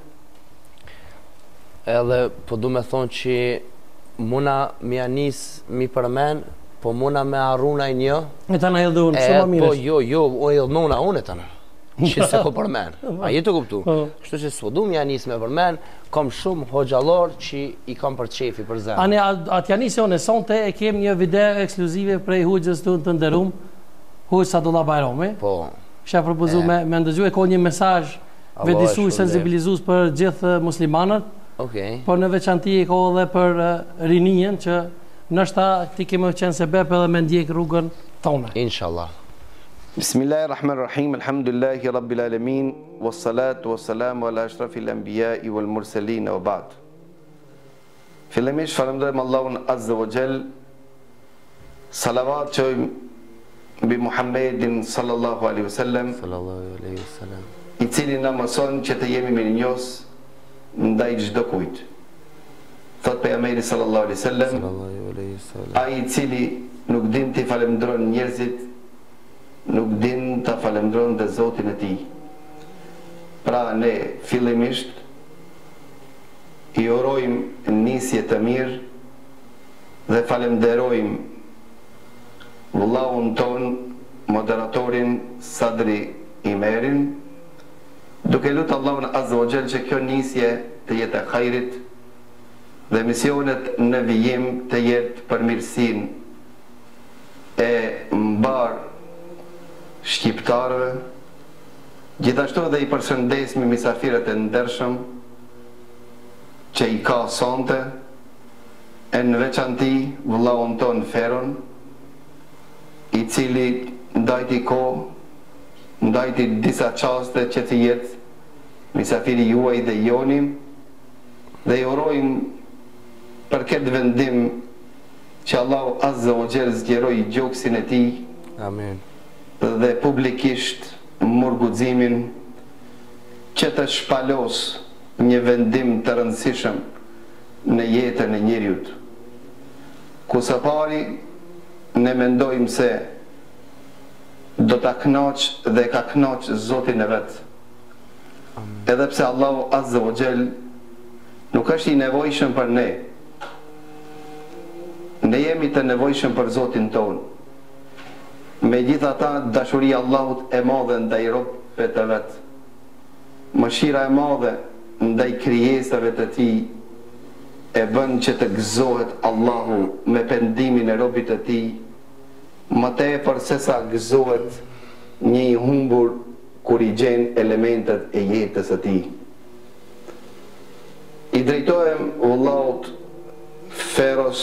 Edhe po du me thonë që muna mi anis mi përmen, po muna me arruna i një. E ta na edhe unë, shumë më mirësh. Po jo, jo, o edhe nona unë e ta na. Që se ko përmen. A jetë të kuptu. Kështu që s'po du mi anis me përmen, kam shumë hoxhallar që i kam për qefi, për zemë. Ane, atë janisë jonë e sonte, e kem një video ekskluzive prej hujgjës të të ndërum, hujgjës Sadullah Bajrami. Po. Shë propozu me, me ndëgju e ko një mesazh vedisu i sensibilizus për gjithë muslimanët. Okej. Por në veçanti e ko edhe për rinien, që nështë ta ti kemë qenë se bep edhe me ndjek rrugën tonë. Inshallah. Bismillahirrahmanirrahim, alhamdulillahi rabbil alamin, wassalatu wassalamu ala ashrafil anbiya'i wal mursalin wa ba'd. Fillimisht falenderojmë Allahun Azza wa Jall, salavat qojmë mbi Muhammedin sallallahu alaihi wasallam, sallallahu alaihi wasallam, i cili na mëson që të jemi mirënjohës ndaj çdo kujt. Thot pejgamberi sallallahu alaihi wasallam, sallallahu alaihi wasallam, ai i cili nuk din të falendron njerëzit, nuk din të falendron dhe Zotin e tij. Pra ne fillimisht i urojmë nisje të mirë dhe falenderojmë vëllahun ton, moderatorin Sadri Imerin, duke lutë Allahun Azza wa Jall që kjo nisje të jetë e hajrit dhe misionet në vijim të jetë për mirësinë e mbar shqiptarëve. Gjithashtu edhe i përshëndesmi misafirët e ndershëm që i ka sonte, e në veçanti vëllahun ton Feron, i cili ndajti kohë, ndajti disa qaste që të jetë misafiri juaj dhe jonim, dhe i urojmë për këtë vendim që Allahu Azza wa Jall zgjeroj gjoksin e tij. Amen. Dhe publikisht murguzimin që të shpalos një vendim të rëndësishëm në jetën e njeriut. Ku së pari ne mendojmë se do ta kënaq dhe ka kënaq Zotin e vet. Edhe pse Allahu Azza wa Jall nuk është i nevojshëm për ne. Ne jemi të nevojshëm për Zotin ton. Megjithatë, dashuria e Allahut e madhe ndaj robëve të vet, mëshira e madhe ndaj krijesave të tij e bën që të gëzohet Allahu me pendimin e robit të tij, më tepër se sa gëzohet një i humbur kur i gjen elementet e jetës së tij. I drejtohem Allahut Feros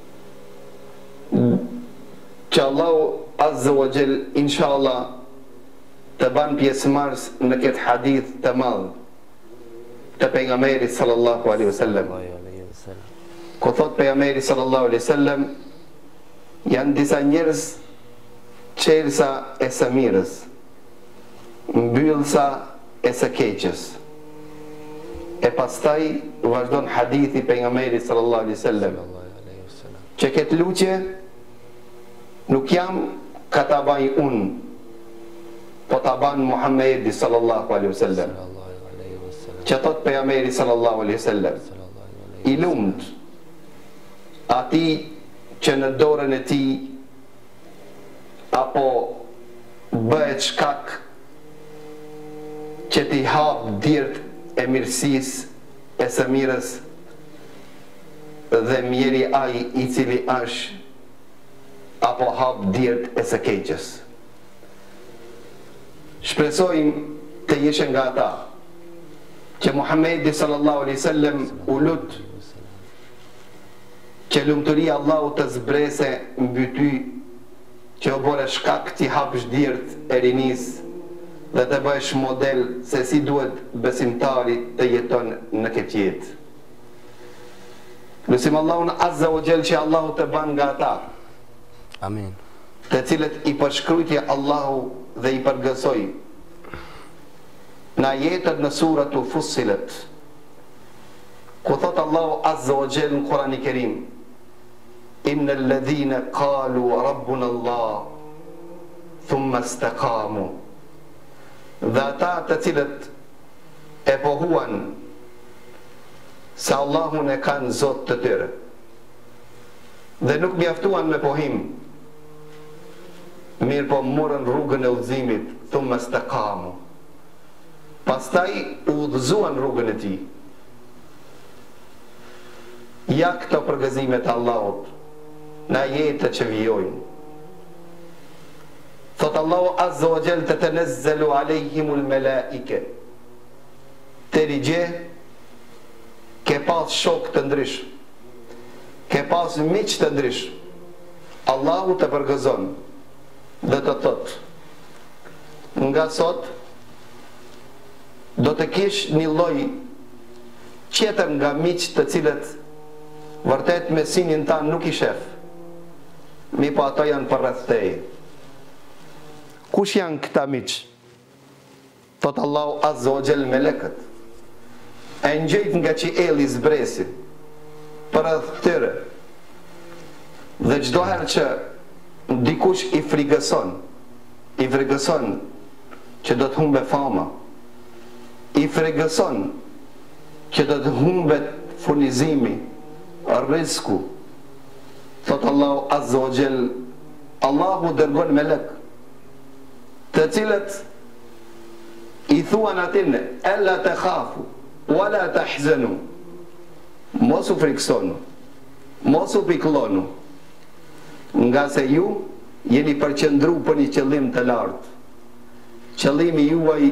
që Allahu Azza wa Jall inshallah të ban pjesëmarrës në këtë hadith të madh të pejgamberit sallallahu alaihi wasallam. Ku thot pejgamberi sallallahu alaihi wasallam, janë disa njerëz çelësa e së mirës, mbyllësa e së keqës. E pastaj vazhdon hadithi pejgamberit sallallahu alaihi wasallam, që këtë luqje nuk jam ka ta baj unë, po ta ban Muhammedi sallallahu alaihi wasallam. Që thot pejgamberi sallallahu alaihi wasallam, i lumt ati që në dorën e tij apo bëhet shkak që t'i hap dhirt e mirësisë e së mirës dhe mjeri ai i cili është apo hap dhirt e së keqës. Shpresojmë të jeshën nga ata që Muhammedi sallallahu alaihi wasallam u lut që lumturia Allahu të zbrese mbi ty, që o bore shkak t'i hapësh dhirt e rinis dhe të bëhesh model se si duhet besimtari të jeton në këtë jetë. Lusim Allahun azza wa jall që Allahu të ban nga ata Amin. të cilët i përshkrujtje Allahu dhe i përgësoj në jetët në suratu Fussilet, ku thot Allahu azza wa jall në Kur'an i Kerim, inna alladhina qalu rabbuna Allah thumma istaqamu, dhe ata të cilët e pohuan se Allahun e kanë Zot të tyre dhe nuk mjaftuan me pohim, mirë po morën rrugën e udhëzimit, thumma istaqamu, pastaj udhëzuan rrugën e tij. Ja këto përgëzimet e Allahut në jetët që vijojnë. Thot Allahu azza wa jall, tatanazzalu alejhimul melaike, të rigje ke pas shok të ndrysh, ke pas miq të ndrysh, Allahu të përgëzon dhe të thot, nga sot do të kish një lloj tjetër nga miq të cilët vërtet me sinin tan nuk i shef, mi po ato janë për rreth teje. Kush janë këta miq? Thot Allahu azza wa jall, melekët e ngjejt nga qielli zbresi për rreth tyre, dhe çdo herë që dikush i frikëson, i frikëson që do të humbe fama, i frikëson që do të humbet furnizimi, rrizku, thot Allahu azza wa jall, Allahu dërgon melek të cilët i thuan atine, ella të khafu wala të hzenu, mos u frikësonu, mos u pikëllonu, nga se ju jeni përqendru për një qëllim të lartë. Qëllimi juaj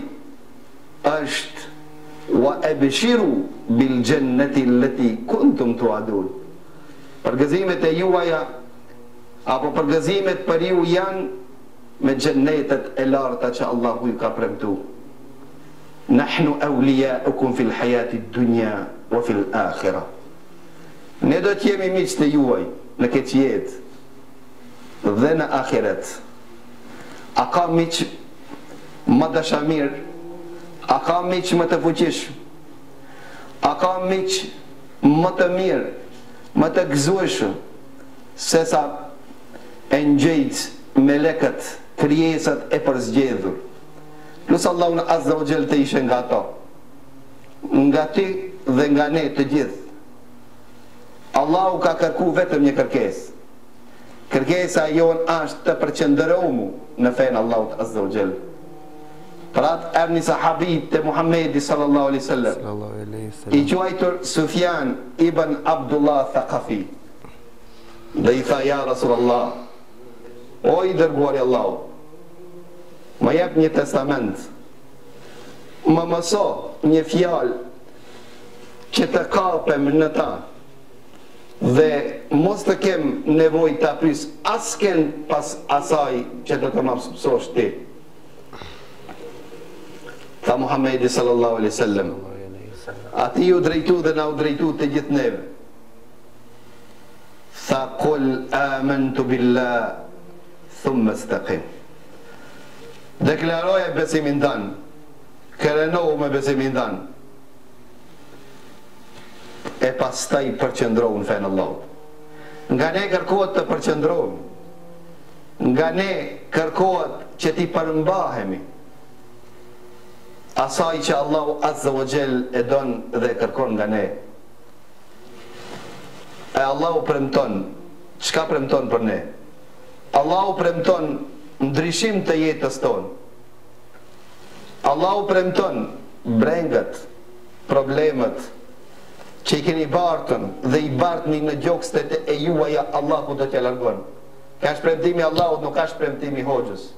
është wa ebshiru bil jannati allati kuntum tu'adun. Përgëzimet e juaja apo përgëzimet për ju janë me xhennetet e larta që Allahu ju ka premtu. Nahnu awliyaukum fil hayati dunya wa fil akhirah. Ne do të jemi miq të juaj në këtë jetë dhe në ahiret. A ka miq më dashamir? A ka miq më të fuqishëm? A ka miq më të mirë, më të gëzueshëm se sa e ngjejt melekët, krijesat e përzgjedhur? Lusë Allahun azza wa jall të ishe nga ato, nga ti dhe nga ne të gjithë. Allahu ka kërku vetëm një kërkesë. Kërkesa jon është të përqendrohemi në fenë Allahut azza wa jall. Për atë erni sahabit të Muhammedi sallallahu alaihi wasallam, i quajtur Sufjan ibn Abdullah Thaqafi, dhe i tha, ja Rasulullah, o i dërguari Allahu, më jep një testament, më mëso një fjalë që të kapem në ta dhe mos të kem nevoj të apris asken pas asaj që do të më mësosh ti. Tha Muhammedi sallallahu alaihi wasallam, ati ju drejtu dhe na u drejtu të gjithë neve. Tha, kul amantu billah thumma istaqim. Deklaroje besimin tanë, kërenohu me besimin tanë, e pastaj përqendrohu në fenë Allahut. Nga ne kërkohet të përqendrohemi, nga ne kërkohet që ti përmbahemi asaj që Allahu Azza wa Jell e don dhe e kërkon nga ne. E Allahu premton, çka premton për ne? Allahu premton ndryshim të jetës tonë. Allahu premton brengët, problemet që i keni bartën dhe i bartëni në gjokstet e juaja, Allahu do t'ja largon. Ka shpremtimi Allahut, nuk ka shpremtimi hoxhës.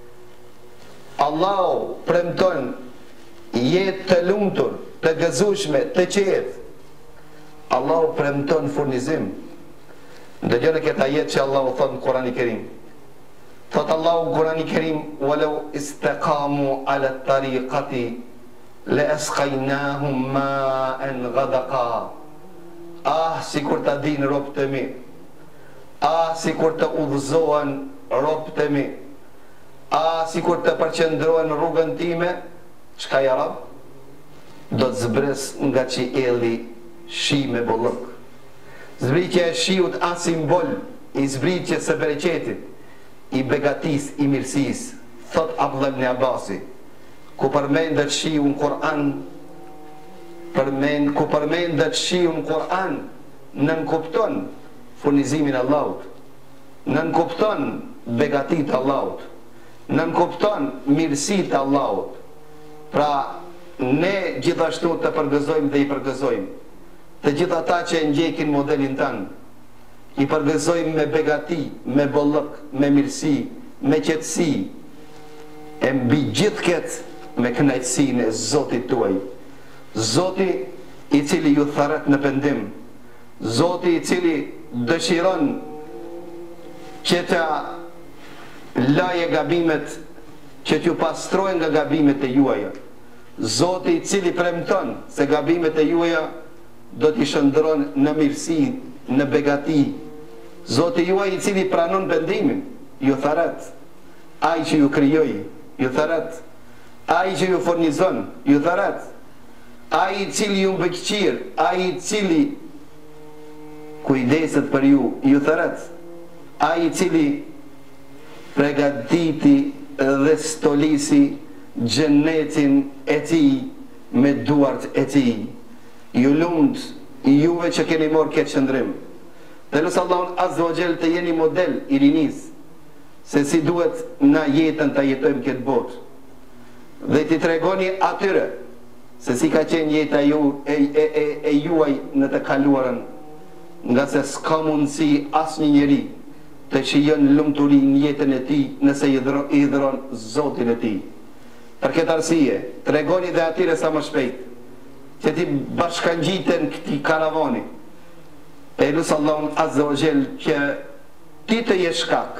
Allahu premton jetë të lumtur, të gëzueshme, të qetë. Allahu premton furnizim. Dëgjoni këtë ajet që Allahu thot në Kur'anin e Kerim. Thot Allahu në Kur'anin e Kerim: "Walau istaqamu 'ala at-tariqati la asqaynahum ma'an ghadaqa." Ah, sikur ta dinë robët e mi. Ah, sikur të udhëzohen robët e mi. Ah, sikur të përqendrohen në rrugën time, çka ja rab? Do të zbres nga qielli shi me bollëk. Zbritja e shiut a simbol i zbritjes së bereqetit, i begatis, i mirësis. Thot Abdullah ibn Abasi, ku përmendet shiu në Kur'an, përmend, ku përmendet shiu në Kur'an, nën kupton furnizimin Allahut, nën kupton begatit Allahut, nën kupton mirësit Allahut. Pra, ne gjithashtu të përgëzojmë dhe i përgëzojmë të gjitha ta që e ndjekin modelin tanë, i përgëzojmë me begati, me bollëk, me mirësi, me qetësi, e mbi gjithë këtë me kënaqësinë e Zotit tuaj. Zoti i cili ju tharret në pendim, Zoti i cili dëshiron që të laje gabimet, që t'ju pastrojnë nga gabimet e juaja. Zoti i cili premton se gabimet e juaja do t'i shndron në mirësi, në begati. Zoti juaj i cili pranon pendimin, ju tharret. Ai që ju krijoi, ju tharret. Ai që ju furnizon, ju tharret. Ai i cili ju mbikëqir, ai i cili kujdeset për ju, ju tharret. Ai i cili pregaditi dhe stolisi xhenetin e tij me duart e tij. Ju lumt juve që keni morë këtë qëndrim. Dhe nësë Allahun Azza wa Jell të jeni model i rinis se si duhet na jetën të jetojmë këtë botë. Dhe ti tregoni atyre se si ka qenë jeta ju, e, e, e, e juaj në të kaluarën, nga se s'ka mundësi asë një njeri të shijon lumturi në jetën e ti nëse i dhron, i dhron Zotin e ti. Për këtë arsye, tregoni dhe atyre sa më shpejt që ti bashkangjiten këti karavani. E lusë Allahun Azza wa Jell që ti të jesh shkak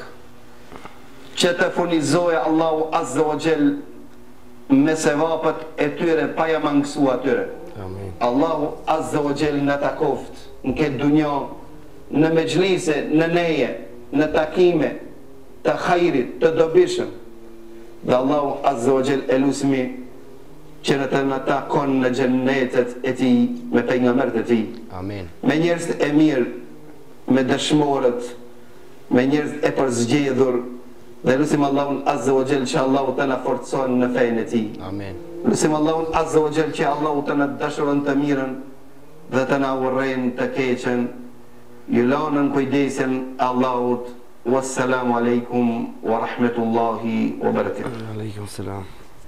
që të furnizoje Allahu Azza wa Jell me sevapët e tyre pa ja mangësu atyre. Amin. Allahu Azza wa Jell në takoft në këtë dunjo, në mejlise, në neje, në takime të khajrit, të dobishëm. Dhe Allahu Azza wa Jell e lusmi që në të në takon në gjennetet e ti me pejgambert e ti. Amin. Me njerëz e mirë, me dëshmorët, me njerëz e përzgjedhur, dhe lusim Allahun Azza wa Jell që Allahu të në forcon në fejnë e ti. Amin. Lusim Allahun Azza wa Jell që Allahu të në dëshuron të mirën dhe të në urrejnë të keqen. Ju lanën kujdesin Allahut. Wassalamu alaikum wa rahmetullahi wa barakatuh. Aleikum salam.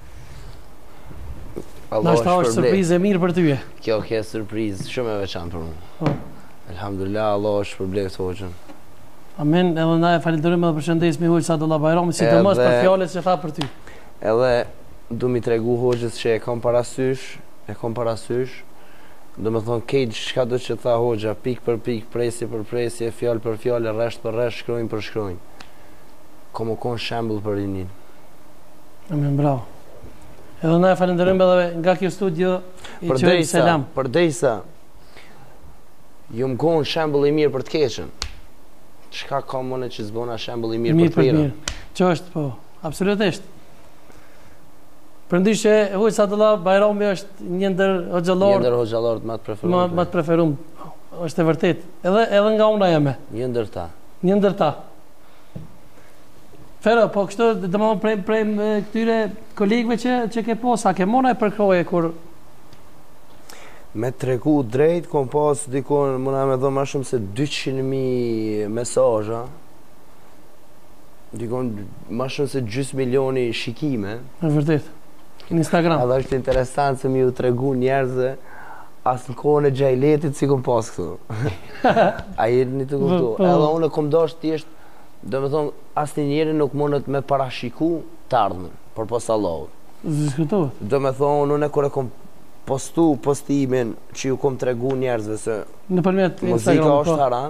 Na është është surprizë e mirë për tyje. Kjo kjo surprizë shumë e veçantë për mua. Oh. Alhamdulillah, Allah është shpërblet hoxhën. Amen, edhe na e falenderojmë dhe përshëndesim hoxh Sadullah Bajrami, sidomos për fjalët që tha për ty. Edhe du mi tregu hoxhës që e kam parasysh, e kam parasysh, do me thonë kejtë shka do që tha hoxha, pik për pik, presje për presje, fjallë për fjallë, resht për resht, shkrojnë për shkrojnë. Komo konë shembull për rinin. Amen, bravo. Edhe na e falenderojmë edhe nga kjo studio i qëjmë selam. Përdejsa, ju më konë shembull i mirë për të keqen. Çka ka mëne që zbona shembull i mirë, mirë për të mirë? Që është, po, absolutisht. Përndish që hoxh Sadullah Bajrami është një ndër hoxhallarët, një ndër hoxhallarët më të preferuar. Më të preferuar. Është e vërtet. Edhe edhe nga unë jam. Një ndër ta. Një ndër ta. Fero, po kështu do më prej prej këtyre kolegëve që që ke pas, a ke mona e përkroje kur Me tregu drejt, kom pas dikon, mëna me dho ma shumë se dyqind mijë mesazha, dikon ma shumë se gjys milioni shikime. E vërtet, në Instagram. Edhe është interesant se mi u tregu njerëzve, asë në kohën e gjajletit si kom pas këtu. A jeni të kuptu. Edhe unë kom dosh tjesht, do me thonë, asë një njeri nuk mundet me parashiku të ardhmen, për pas Allahut. Diskutohet. Do me thonë, unë e kore kom postu postimin që ju kom tregu njerëzve se Nëpërmjet muzika Instagram. është haran,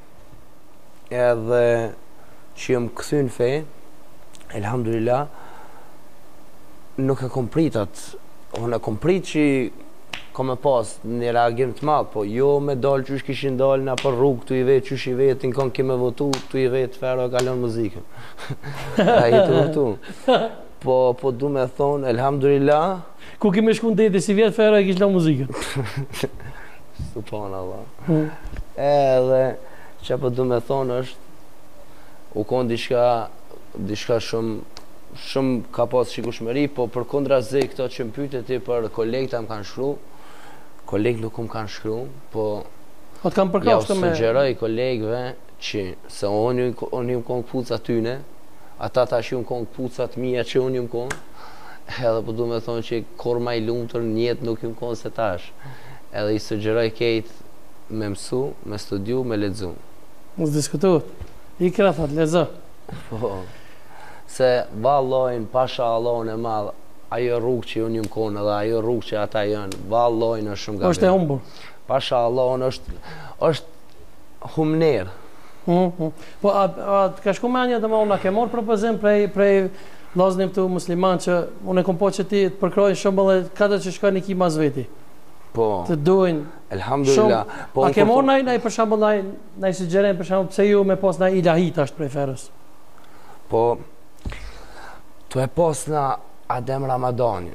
edhe që jëm këthyn fe, elhamdulillah, nuk e kom pritat. Unë e kom prit që kom e pas një reagim të madh, po jo me dalë që është kishin dalë na për rrugë, tu i vetë që shi vetë, në kënë kime votu, tu i vetë Fero e kalon muzikën. A i të votu. Po, po du me thonë, elhamdulillah, Ku kemi shku në deti si vjetë Fero e kishë la muzikën. Subhan Allah. Edhe që po du me thonë është, u konë diçka, diçka shumë, shumë ka pas shikueshmëri, po për kundra zë këto që më pyete ti për kolegët më kanë shkru, kolegë nuk më kanë shkru, po Po të kam ja përka u kështu me... sugjeroj kolegëve që se unë unë jam kon kpuca tyne, ata tash jam kon kpucat mia që unë jam kon. Edhe po du me thonë që kur ma i lumtur në jetë nuk jam kon se tash. Edhe i sugjeroj kejt me mësu, me studiu, me lexu. Mos diskutohet. I kra thot, lexo. Po. Se vallojnë pasha Allahun e madh, ajo rrugë që unë jam kon edhe ajo rrugë që ata janë, vallojnë është shumë gabim. Është e humbur. Pasha Allahun është është humner. Mm -hmm. Po a, a të ka shku me anja dhe ma unë a ke morë propozim prej, prej vllaznim këtu musliman që unë e kom po që ti të përkrojnë shumë dhe kada që shkojnë i ki mas veti. Po. Të duajnë Elhamdulillah. Po, a ke morë naj, naj për shambull naj, naj sugjerim për shambull pse ju me pos naj ilahit ashtë prej Ferës? Po, tu e pos na Adem Ramadanin,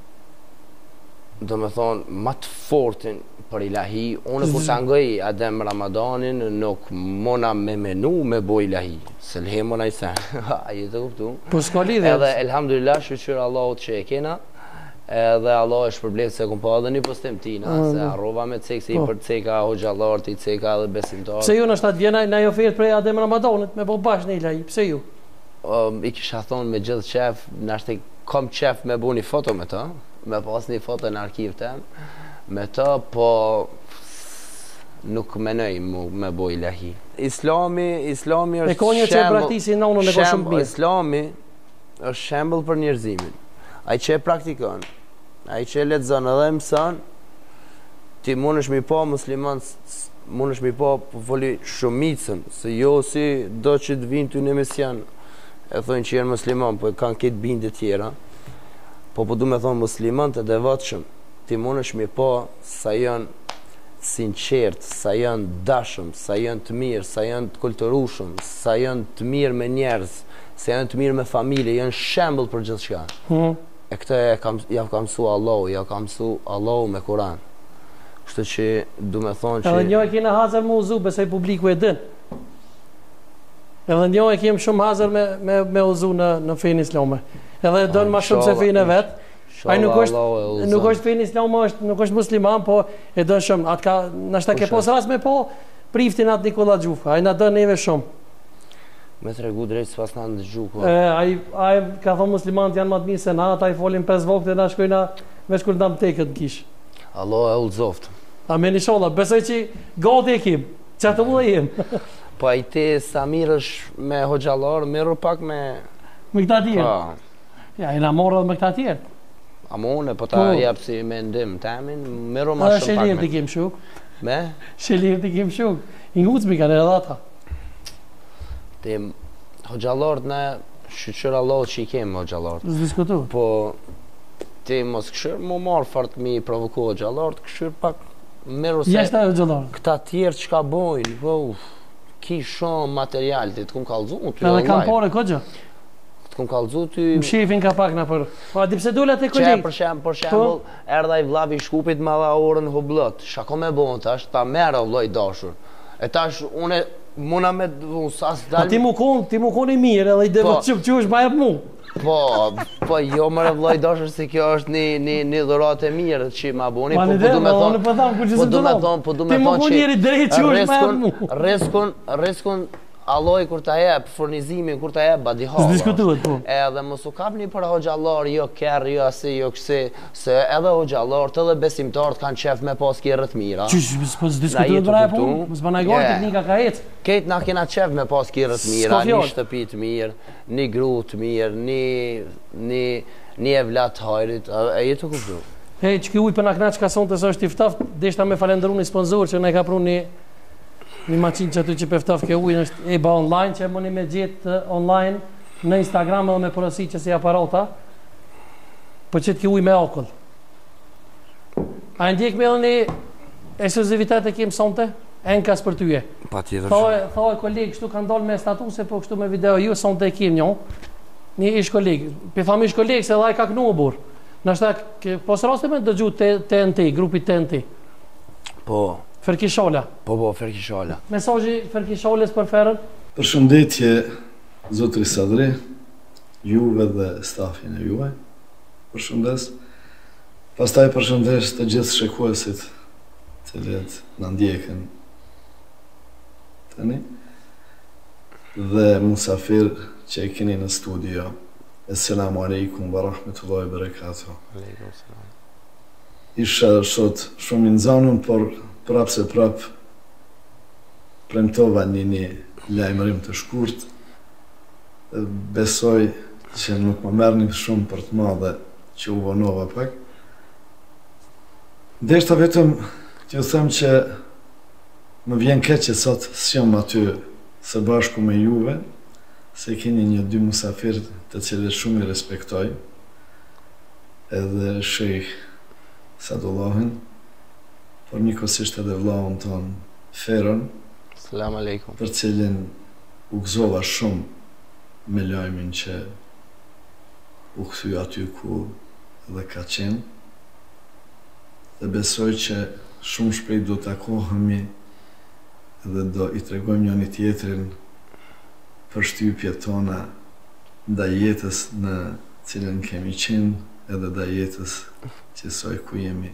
do me thonë, ma të fortin për ilahi, unë kur të angoj Adem Ramadanin, nuk mona me menu me bo ilahi, se lhemona i sen, a jetë të kuptu. Po s'ka lidhje. Edhe, elhamdulillah, shqyqyr Allahut që e kena, edhe Allah është përblet se kom pa edhe një postim tina, se arrova me cek se i për ceka hoxhallartë, i ceka edhe besimtarë. Pse ju në shtatë vjena na jo ofertë prej Adem Ramadanit me bo bashkë në ilahi, pse ju? Um, I kisha thonë me gjithë qef, nashtë kom qef me bu një foto me ta, me pas një foto në arkiv tem, me ta, po nuk menoj mu me bo ilahi. Islami, islami është E ko një që e praktisi në unë në ko shumë mirë. Islami është shembull për njerëzimin. Ai që e praktikon, ai që e lexon edhe mëson, ti mundesh mi pa musliman, mundesh mi pa voli shumicën, se jo si do që të vinë ty në mision, e thonë që janë musliman, po kanë këtë bindje tjera, po po du me thonë musliman të devotshëm, ti mundesh mi pa sa janë sinqert, sa janë dashëm, sa janë të mirë, sa janë të kulturushëm, sa janë të mirë me njerëz, sa janë të mirë me familje, janë shembull për gjithçka. Hmm. E këtë e kam, ja kam mësu Allahu, ja kam mësu Allahu me Kur'an. Kështu që du me thonë që... Edhe një e kena hazër mu uzu, besoj publiku e din. Edhe një e kem shumë hazër me, me, me uzu në, në fejnë islame. Edhe e dënë ma shumë se fejnë e vetë. Ai nuk është nuk është fejnë islame, është nuk është musliman, po e dënë shumë. Atë ka, nashta ke pos ras me po priftin atë Nikola Gjufa. Ai na dënë neve shumë. Me të regu drejtë së pas në ndëgju. Ai ai ka thonë muslimanët janë më të mirë se na, ata i folin pesë vogte na shkojna veç kur ndam tekët në kish. Allah e ullëzoft. Amen inshallah. Besoj që gati e kim. Çfarë të jem. Po ai ti sa mirë është me hoxhallar, merru pak me me këta tjerë. Po. Ja, i na morë me këta tjerë. Amone, po ta jap si mendim tamin, merru më shumë pak. Shelir të kim shuk. Me? Shelir të kim shuk. I ngucmi kanë edhe ata. Ti hoxhallarët na shqyr Allahu që i kemë hoxhallarët. Diskutu. Po ti mos këshir, mu marë fart mi provoku hoxhallarët, këshir pak merru se... Jashtë hoxhallarët. Këta tjerë që ka bojnë, po, ki shumë material, ti të kum kalzu, ty edhe kam pore këgjë. Të kum kalzu, ty... Më shifin ka pak në për... Po, a di pse dole te kolegë? Që për shem, për shembull, erdha i vllavi Shkupit me dha orën hublot, shako me bon tash, ta merë o vlloj dashur. E tash, une Muna me unë as Po ti dalë... mu kon, ti mu kon i mirë edhe i devo Po. që që është ma jep mu. Po, po jo më rëvloj dashër se kjo është një, një, një dhurat e mirë që ma buni, Ma po, në po dhe, du me ma thonë, në po thamë, ku që po se du të me thonë. thonë, po du me Ti mu thonë kon njeri drejt që është ma jep mu. Reskun, reskun, Alloj kur ta jep, furnizimin kur ta jep, badi hava. S'diskutohet, po. Edhe mos u kapni për hoxhallar, jo kerr, jo asi, jo kësi, se edhe hoxhallar, të dhe besimtarët kanë qef me pas kjerët mira. Qysh, po s'diskutohet Na jetu për ajo kuptu. punë, mos më negoj, Yeah. teknika ka ecë. Ketë na kena qef me pas kjerët mira, S'ka një fjallë. shtëpi të mirë, një gru të mirë, një, një, një evlat hajrit, a, a jetu kuptu? Hej, që ki ujë për na knaq ka sonte se është i ftaft, deshta me falenderu një sponsor që ne ka pru një një maqinë që aty që pëftaf ke ujnë është e ba online që e mëni me gjithë online në Instagram edhe me porosi që si aparata po që t'ki ujë me akull. A e ndjek me edhe një ekskluzivitet e kim sonte? Enkas për tyje. Pa tjetër. Thoe, thoe kolegë, kështu kanë dalë me statuse, po kështu me video ju sonte e kim njo. Një ish kolegë. Pe thami ish kolegë se dha i ka knu o burë. Nështë ta, po së raste me dëgju T N T, grupi T N T. Po, Ferkishola. po, po, Ferkishola. Mesazhi Ferkisholes për ferën. Përshëndetje, Zotri Sadri, juve dhe stafin e juve. Përshëndes. Pastaj përshëndes të gjithë shikuesit të letë në ndjekën tani. Dhe musafir që e keni në studio. Esselamu alaikum wa rahmetullahi wa barakatuh. Aleikum salam. Isha sot shumë i nxanur, por prap se prap premtova një një lajmërim të shkurt. Besoj që nuk më merrni shumë për të madhe që u vonova pak. Deshta vetëm t'ju them që më vjen keq që sot s'jam aty së bashku me juve, se keni një dy musafir të cilët shumë i respektoj, edhe Shejh Sadullahin, por njëkohësisht edhe vllahun ton Feron, Selam aleikum. për cilin u gëzova shumë me lajmin që u kthy aty ku dhe ka qenë, dhe besoj që shumë shpejt do takohemi dhe do i tregojmë njëri tjetrin për shtypjet tona ndaj jetës në cilën kemi qenë edhe ndaj jetës që sot ku jemi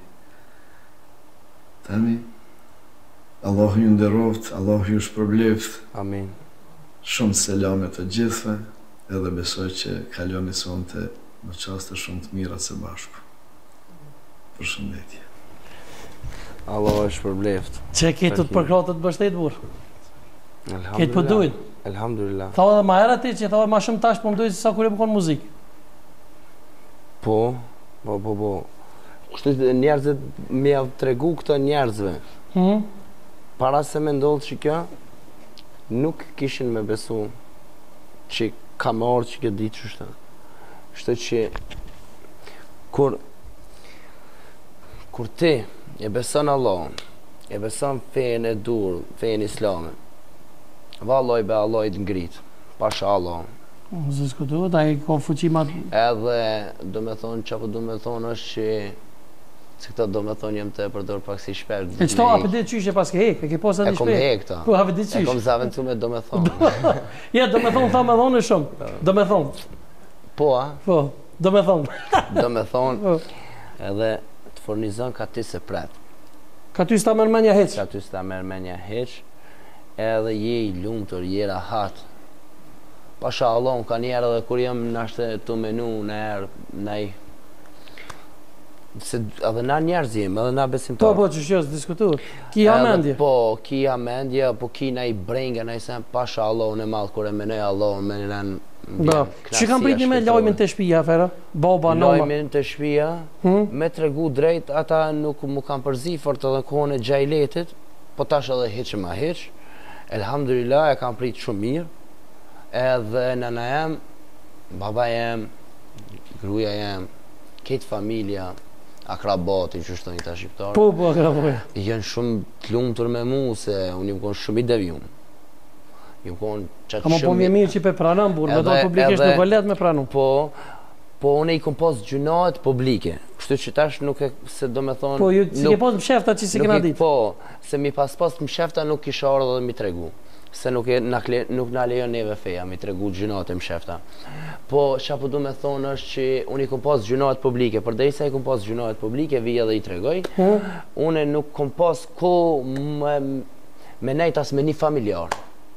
tani. Allahu ju nderoft, Allahu ju shpërbleft. Amin. Shumë selame të gjithëve, edhe besoj që kaloni sonte në qaste shumë të mira së bashku. Përshëndetje. Allah është përbleft. Që ke të të përkratë të bështet burë. Këtë për duin. Elhamdulillah. Tha edhe ma herë ati që tha edhe ma shumë tash për më duin se sa kur e më konë muzikë. Po, po, po, po. Kështu që njerëzit me javë tregu këto njerëzve. Hmm? Para se me ndodhë që kjo, nuk kishin me besu që ka marrë që kjo ditë qështë. Kështu që kur kur ti e beson Allahun, e beson fejën e dur, fejën islame, valloj be Allah i të ngritë, pasha Allahun. Zë s'kutu, ta i ka fuqimat. Edhe do me thonë që apo do me thonë është që se këta do me thonë jem të e përdor pak si shpert. E qëto apë ditë qyshe pas ke hek, e ke posë E edhe kom shpejt. hek ta. Po, apë ditë E kom qyshe. zaventu me do me thonë. Ja, do me thonë, tha me thonë e shumë. Do me thonë. Po, a? Po, do me thonë. Do me thonë Po. edhe të furnizon ka ti se pret. Ka ty s'ta mërë menja heq. Ka ty s'ta merë me një heq, edhe je i lumëtur, je rahat. Pasha Allah, ka njerë edhe kur jem nashte të menu në erë, nej. Se edhe na njerëz jem, edhe na Po, besimtar. po, që shjo, s'diskutuar. Ki ha Edhe mendje. Po, ki ha mendje, po ki na i brengë, na i sen pasha Allahun e madh, kur e menoj Allahun me në Ba, që kam pritni me lajmin të shpija, fera? Baba, noma. Lajmin të shpija, Hmm? me tregu drejt, ata nuk mu kam përzi fort edhe kohën e gjajletit, po tash edhe hiq ma hiq. Elhamdulillah, e kam prit shumë mirë, edhe nëna jem, baba jem, gruaja jem, këtë familja, akrabati, që shtë një ta shqiptarë, Po, po, akraboja. jenë shumë të lumëtur me mu, se unë jam konë shumë i devjum. Jam konë qatë Ka më po mje mirë që pe pranëm, burë, me do Edhe- publikisht edhe- nuk o let me pranu. Po, po unë i kom pas gjunat publike, kështu që tash nuk e, se do me thonë... Po, ju si nuk- ke pas më shefta që si nuk kena i- ditë. Po, se mi pas pas më shefta nuk kisha orë dhe mi tregu. se nuk, e, na, nuk na lejon neve feja, mi tregu gjynat e mshefta. Po, qa po du me thonë është që unë i kom pas gjynat publike, përderisa i kom pas gjynat publike, vija dhe i tregoj, hmm. Une nuk kom pas ko me, me nejt as me një familjar.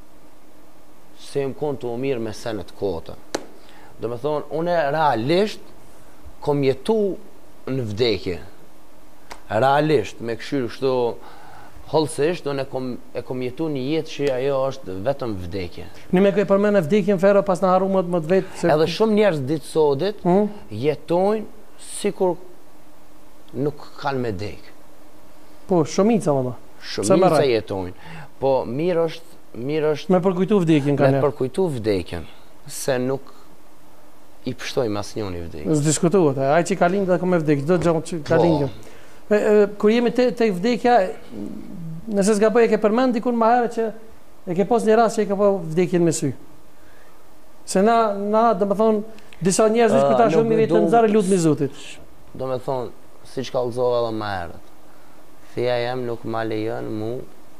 Se më konë të umirë me senet kote. Do me thonë, une realisht kom jetu në vdekje. Realisht, me këshyrë kështu hollësisht, unë e kom, e kom jetu një jetë që ajo është vetëm vdekje. Në me këj përmen e vdekjen Fero, pas në haru më të më të vetë... Se... Edhe shumë njerëz ditë sodit mm? jetojnë sikur nuk kanë me dekë. Po, shumica valla. Shumica jetojnë. Po, mirë është... Mirë është... Me përkujtu vdekjen ka njerë. Me përkujtu vdekjen, se nuk i pështojmë asë njën i vdekjen. Së diskutuat, aj që i kalin dhe kom e vdekjë, do gjohë që i kalin. Kër jemi të, të vdekja, nëse s'ka bëj e ke përmend dikun ma herë që e ke pos një rast që i ka po vdekjen me sy. Se na, na dhe me thonë, disa njerëz uh, këta shumë i vetë të nëzare lutë mi Zotit. Do me thonë, si që kalzova edhe ma herët, feja jem nuk ma lejon mu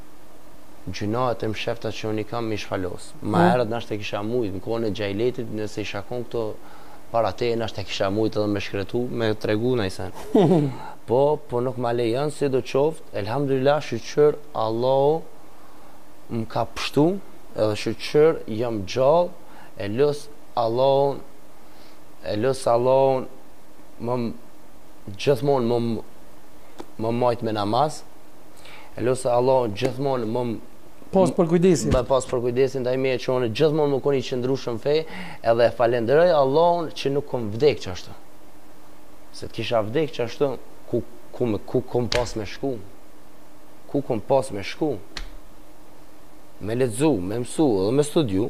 gjynaat e mshefta që unë i kam mi shfalos. Ma herët mm. nashtë e kisha mujt, në kone gjajletit, nëse isha kon këto para te, nashtë e kisha mujt edhe me shkretu, me tregu në isen. Po, po nuk ma lejon, si do qoftë, elhamdulillah, shqyqër Allah më ka pështu, edhe shqyqër jam gjallë, e lës Allah, e lës Allah më gjithmonë më më majt me namaz, e lës Allah gjithmonë më pas për kujdesin. Më pas për kujdesin, ndaj me e qonë gjithmonë më koni qëndrushëm fej, edhe e falenderoj Allahun që nuk kom vdek që ashtu. Se të kisha vdek që ashtu, ku, ku, me, ku kom pas me shku? Ku kom pas me shku? Me ledzu, me mësu, edhe me studiu,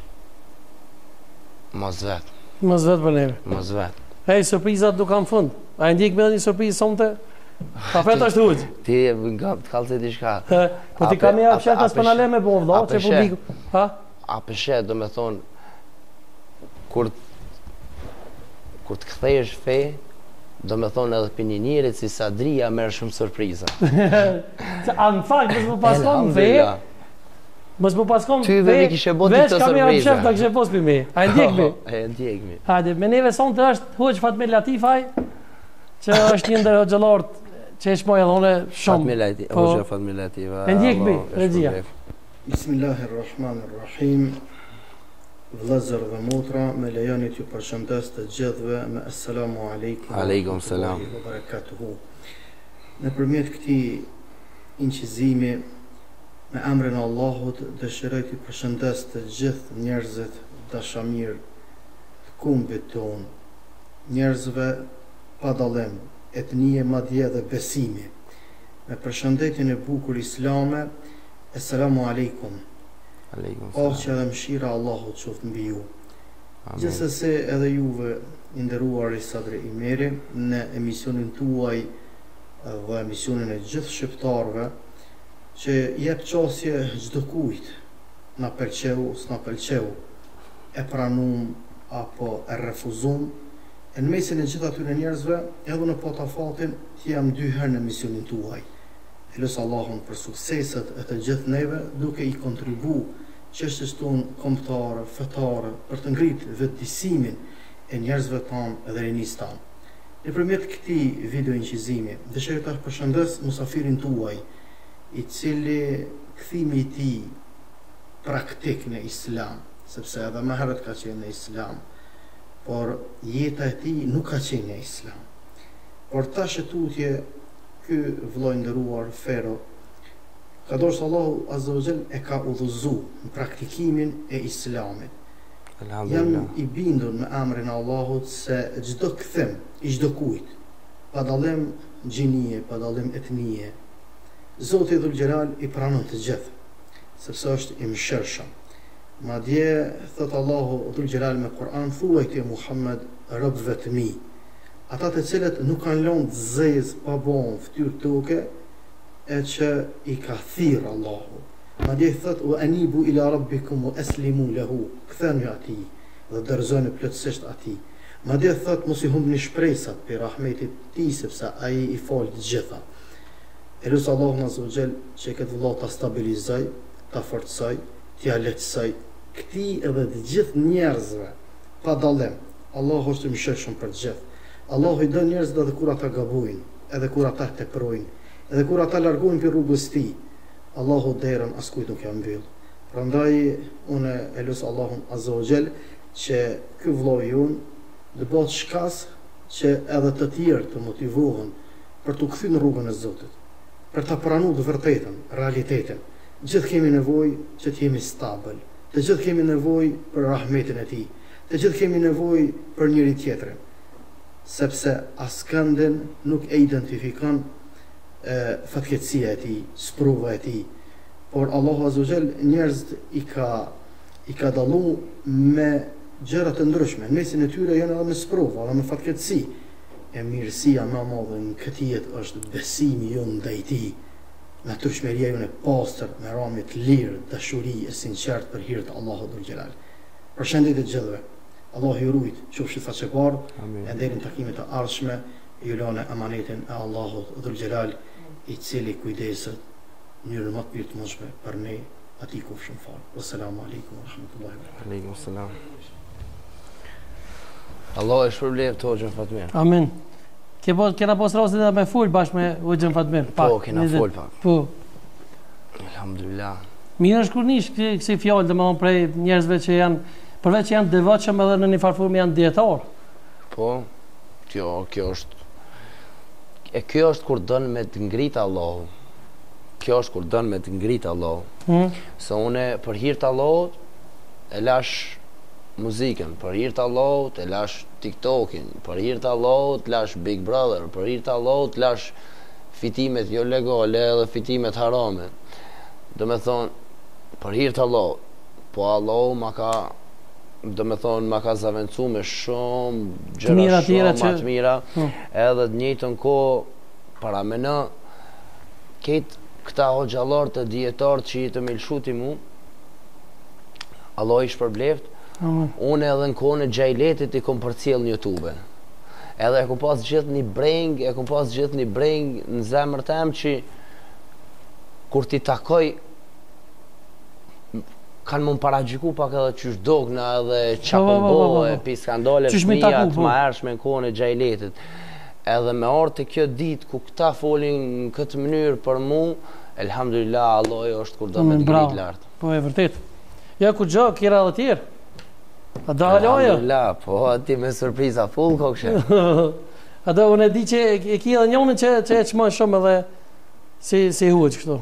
mos vet. Mos vet për neve. Mos vet. Hej, surprizat du kam fund. A e ndjek me dhe një surprizë sonte? Pa fet është huq. Ti e nga të kalëse ti shka. Po ti kam e apshet as për në le me bo, vdo, që publiku. Ha? A pëshet, do me thonë, kur kur të kthejesh fe, do me thonë edhe për një njërit si Sadria merë shumë surpriza. A në fakt, mësë më paskon fe, mësë më paskon fe, veç kam e apshet të kështë pos për me. A e ndjek me? E ndjek me. Hajde, me neve sonte është huq Fatme Latifaj, që është një ndër hoxhëllarët që e shmoj edhe une shumë. Fatme Latifaj, hoxha Fatme Latifaj. E ndjek me, regjia. Bismillahirrahmanirrahim. Vëllezër dhe motra, me lejoni t'ju përshëndes të gjithëve me assalamu alaikum. Aleikum salam. Wa barakatuhu. Nëpërmjet këtij inqizimi me emrin e Allahut dëshiroj t'ju përshëndes të gjithë njerëzit dashamir të kombit ton, njerëzve pa dallim, etnie, madje dhe besimi. Me përshëndetjen e bukur islame, assalamu alaikum. Aleikum salam. Paqja dhe mëshira Allahut qoftë mbi ju. Gjithsesi edhe juve i nderuar i Sadri Imeri në emisionin tuaj dhe emisionin e gjithë shqiptarëve që jep qasje çdo kujt, na pëlqeu, s'na pëlqeu, e pranum apo e refuzum. E në mesin e gjithë atyre njerëzve, edhe në pota fatin, të jam dy herë në misionin tuaj. E lësë Allahun për sukseset e të gjithë neve, duke i kontribu çështjes tonë kombëtare, fetare, për të ngritë vetëdijsimin e njerëzve tanë dhe rinisë tanë. Nëpërmjet këtij video inqizimi, dëshiroj ta përshëndes musafirin tuaj, i cili kthimi i tij praktik në Islam, sepse edhe më herët ka qenë në Islam, por jeta e tij nuk ka qenë në Islam. Por tash e tutje ky vëllai nderuar Fero, ka dorë se Allahu Azza wa Jall e ka udhëzu në praktikimin e Islamit. Jam i bindur me emrin e Allahut se çdo kthim i çdo kujt, pa dallim gjinie, pa dallim etnie, Zoti Dhul Gjelal i pranon të gjithë, sepse është i mëshirshëm. Madje thot Allahu Dhul Gjelal me Kur'an, thuaj ti Muhammed robëve të mi, ata të cilët nuk kanë lënë zez pa bon fytyrë toke, e që i ka thirr Allahu. Madje thot wa anibu ila rabbikum wa aslimu lahu, ktheni atij dhe dorëzoni plotësisht atij. Madje thot mos i humbni shpresat për rahmetit të tij, sepse ai i fal të gjitha. E lusë Allahu Azza wa Jall që këtë vëllai ta stabilizoj, ta forcoj, t'ja lehtësoj këtij edhe të gjithë njerëzve pa dallim. Allahu është i mëshirshëm për të gjithë. Allahu i don njerëzit edhe kur ata gabojnë, edhe kur ata teprojnë, edhe kur ata largohen për rrugës tij. Allahu derën askujt nuk ja mbyll. Prandaj unë e lut Allahun Azza wa Jall që ky vllai jon të bëhet shkas që edhe të tjerë të motivohen për të kthyer në rrugën e Zotit, për ta pranuar të vërtetën, realitetin. Gjithë kemi nevojë që të jemi stabil. Të gjithë kemi nevojë për rahmetin e Tij. Të gjithë kemi nevojë për njëri tjetrin, sepse askëndin nuk e identifikon e, fatkeqësia e Tij, sprova e Tij. Por Allahu Azza wa Jall njerëzit i ka i ka dallu me gjëra të ndryshme. Në mesin e tyre janë edhe me sprova, edhe me fatkeqësi. E mirësia më e madhe në këtë jetë është besimi jonë ndaj Tij. Natyrshmëria jonë e pastër, me rrëmje të lirë, dashuri e sinqertë për hir të Allahut Dhul Jalal. Përshëndetje të gjithëve. Allahu ju rujt, qofshi faqebar, e deri në takimet e ardhshme, ju lënë amanetin e Allahut Dhul Jalal, i cili kujdeset në mënyrë më të pirtëmshme për ne, atij kufshëm fal. Wassalamu alaikum wa rahmatullahi wa barakatuh. Aleikum salam. Allah e shpërblet Hoxhën Fatmir. Amin. Ke po kena pas rastin edhe me fol bashkë me Hoxhën Fatmir. Po, kena fol pak. Po. Alhamdulillah. Mirë është kur nish kësi fjalë, domethënë prej njerëzve që janë, përveç që janë devotshëm edhe në një farformë janë dietar. Po, kjo, kjo është e kjo është kur don me të ngritë Allahu. Kjo është kur don me të ngritë Allahu. Hmm? Se une për hir të Allahut e lash muzikën, për hir të Allahut e lash TikTokin, për hir të Allahut lash Big Brother, për hir të Allahut lash fitimet jo legale edhe fitimet harame. Do me thonë, për hir të Allahut, po Allahu ma ka, do me thonë, ma ka zavencu me shumë gjëra shumë ma të mira, edhe të njëjtën kohë para me në ketë këta hoxhallar të dietarë që i të milshuti mu, Allah i shpërbleft. Unë edhe në kohën e xhailetit i kom përcjell në YouTube. Edhe e kom pas gjithë një breng, e kom pas gjithë një breng në zemër tem që kur ti takoj kanë mund paragjyku pak edhe qysh dogna edhe qa pëmbo e pi skandale fëmija të ma ershme në kohën e xhailetit. Edhe me orë të kjo dit ku këta folin në këtë mënyrë për mu, elhamdulillah Allah është kur do me të ngrit lartë. Po e vërtet. Ja ku gjë, kjera dhe tjerë. A da haloja? Alhamdulillah, po ti me surpriza full kokshe. A da unë e di që e ki edhe njënë që, që e qmoj shumë edhe si, si huëq kështu.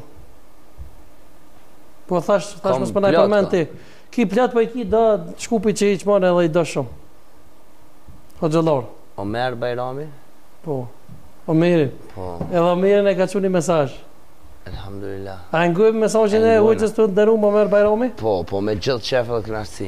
Po thash, thash më s'pënaj përmen ti. Ki plot po i ki da shkupi që i qmoj edhe i do shumë. O gjëllor. Omer Bajrami? Po. Omeri. Po. Edhe Omerin e ka quni mesazh. Alhamdulillah. A ngujmë mesazhin e huëqës të ndërum Omer Bajrami? Po, po me gjithë qefë dhe kënaqësi.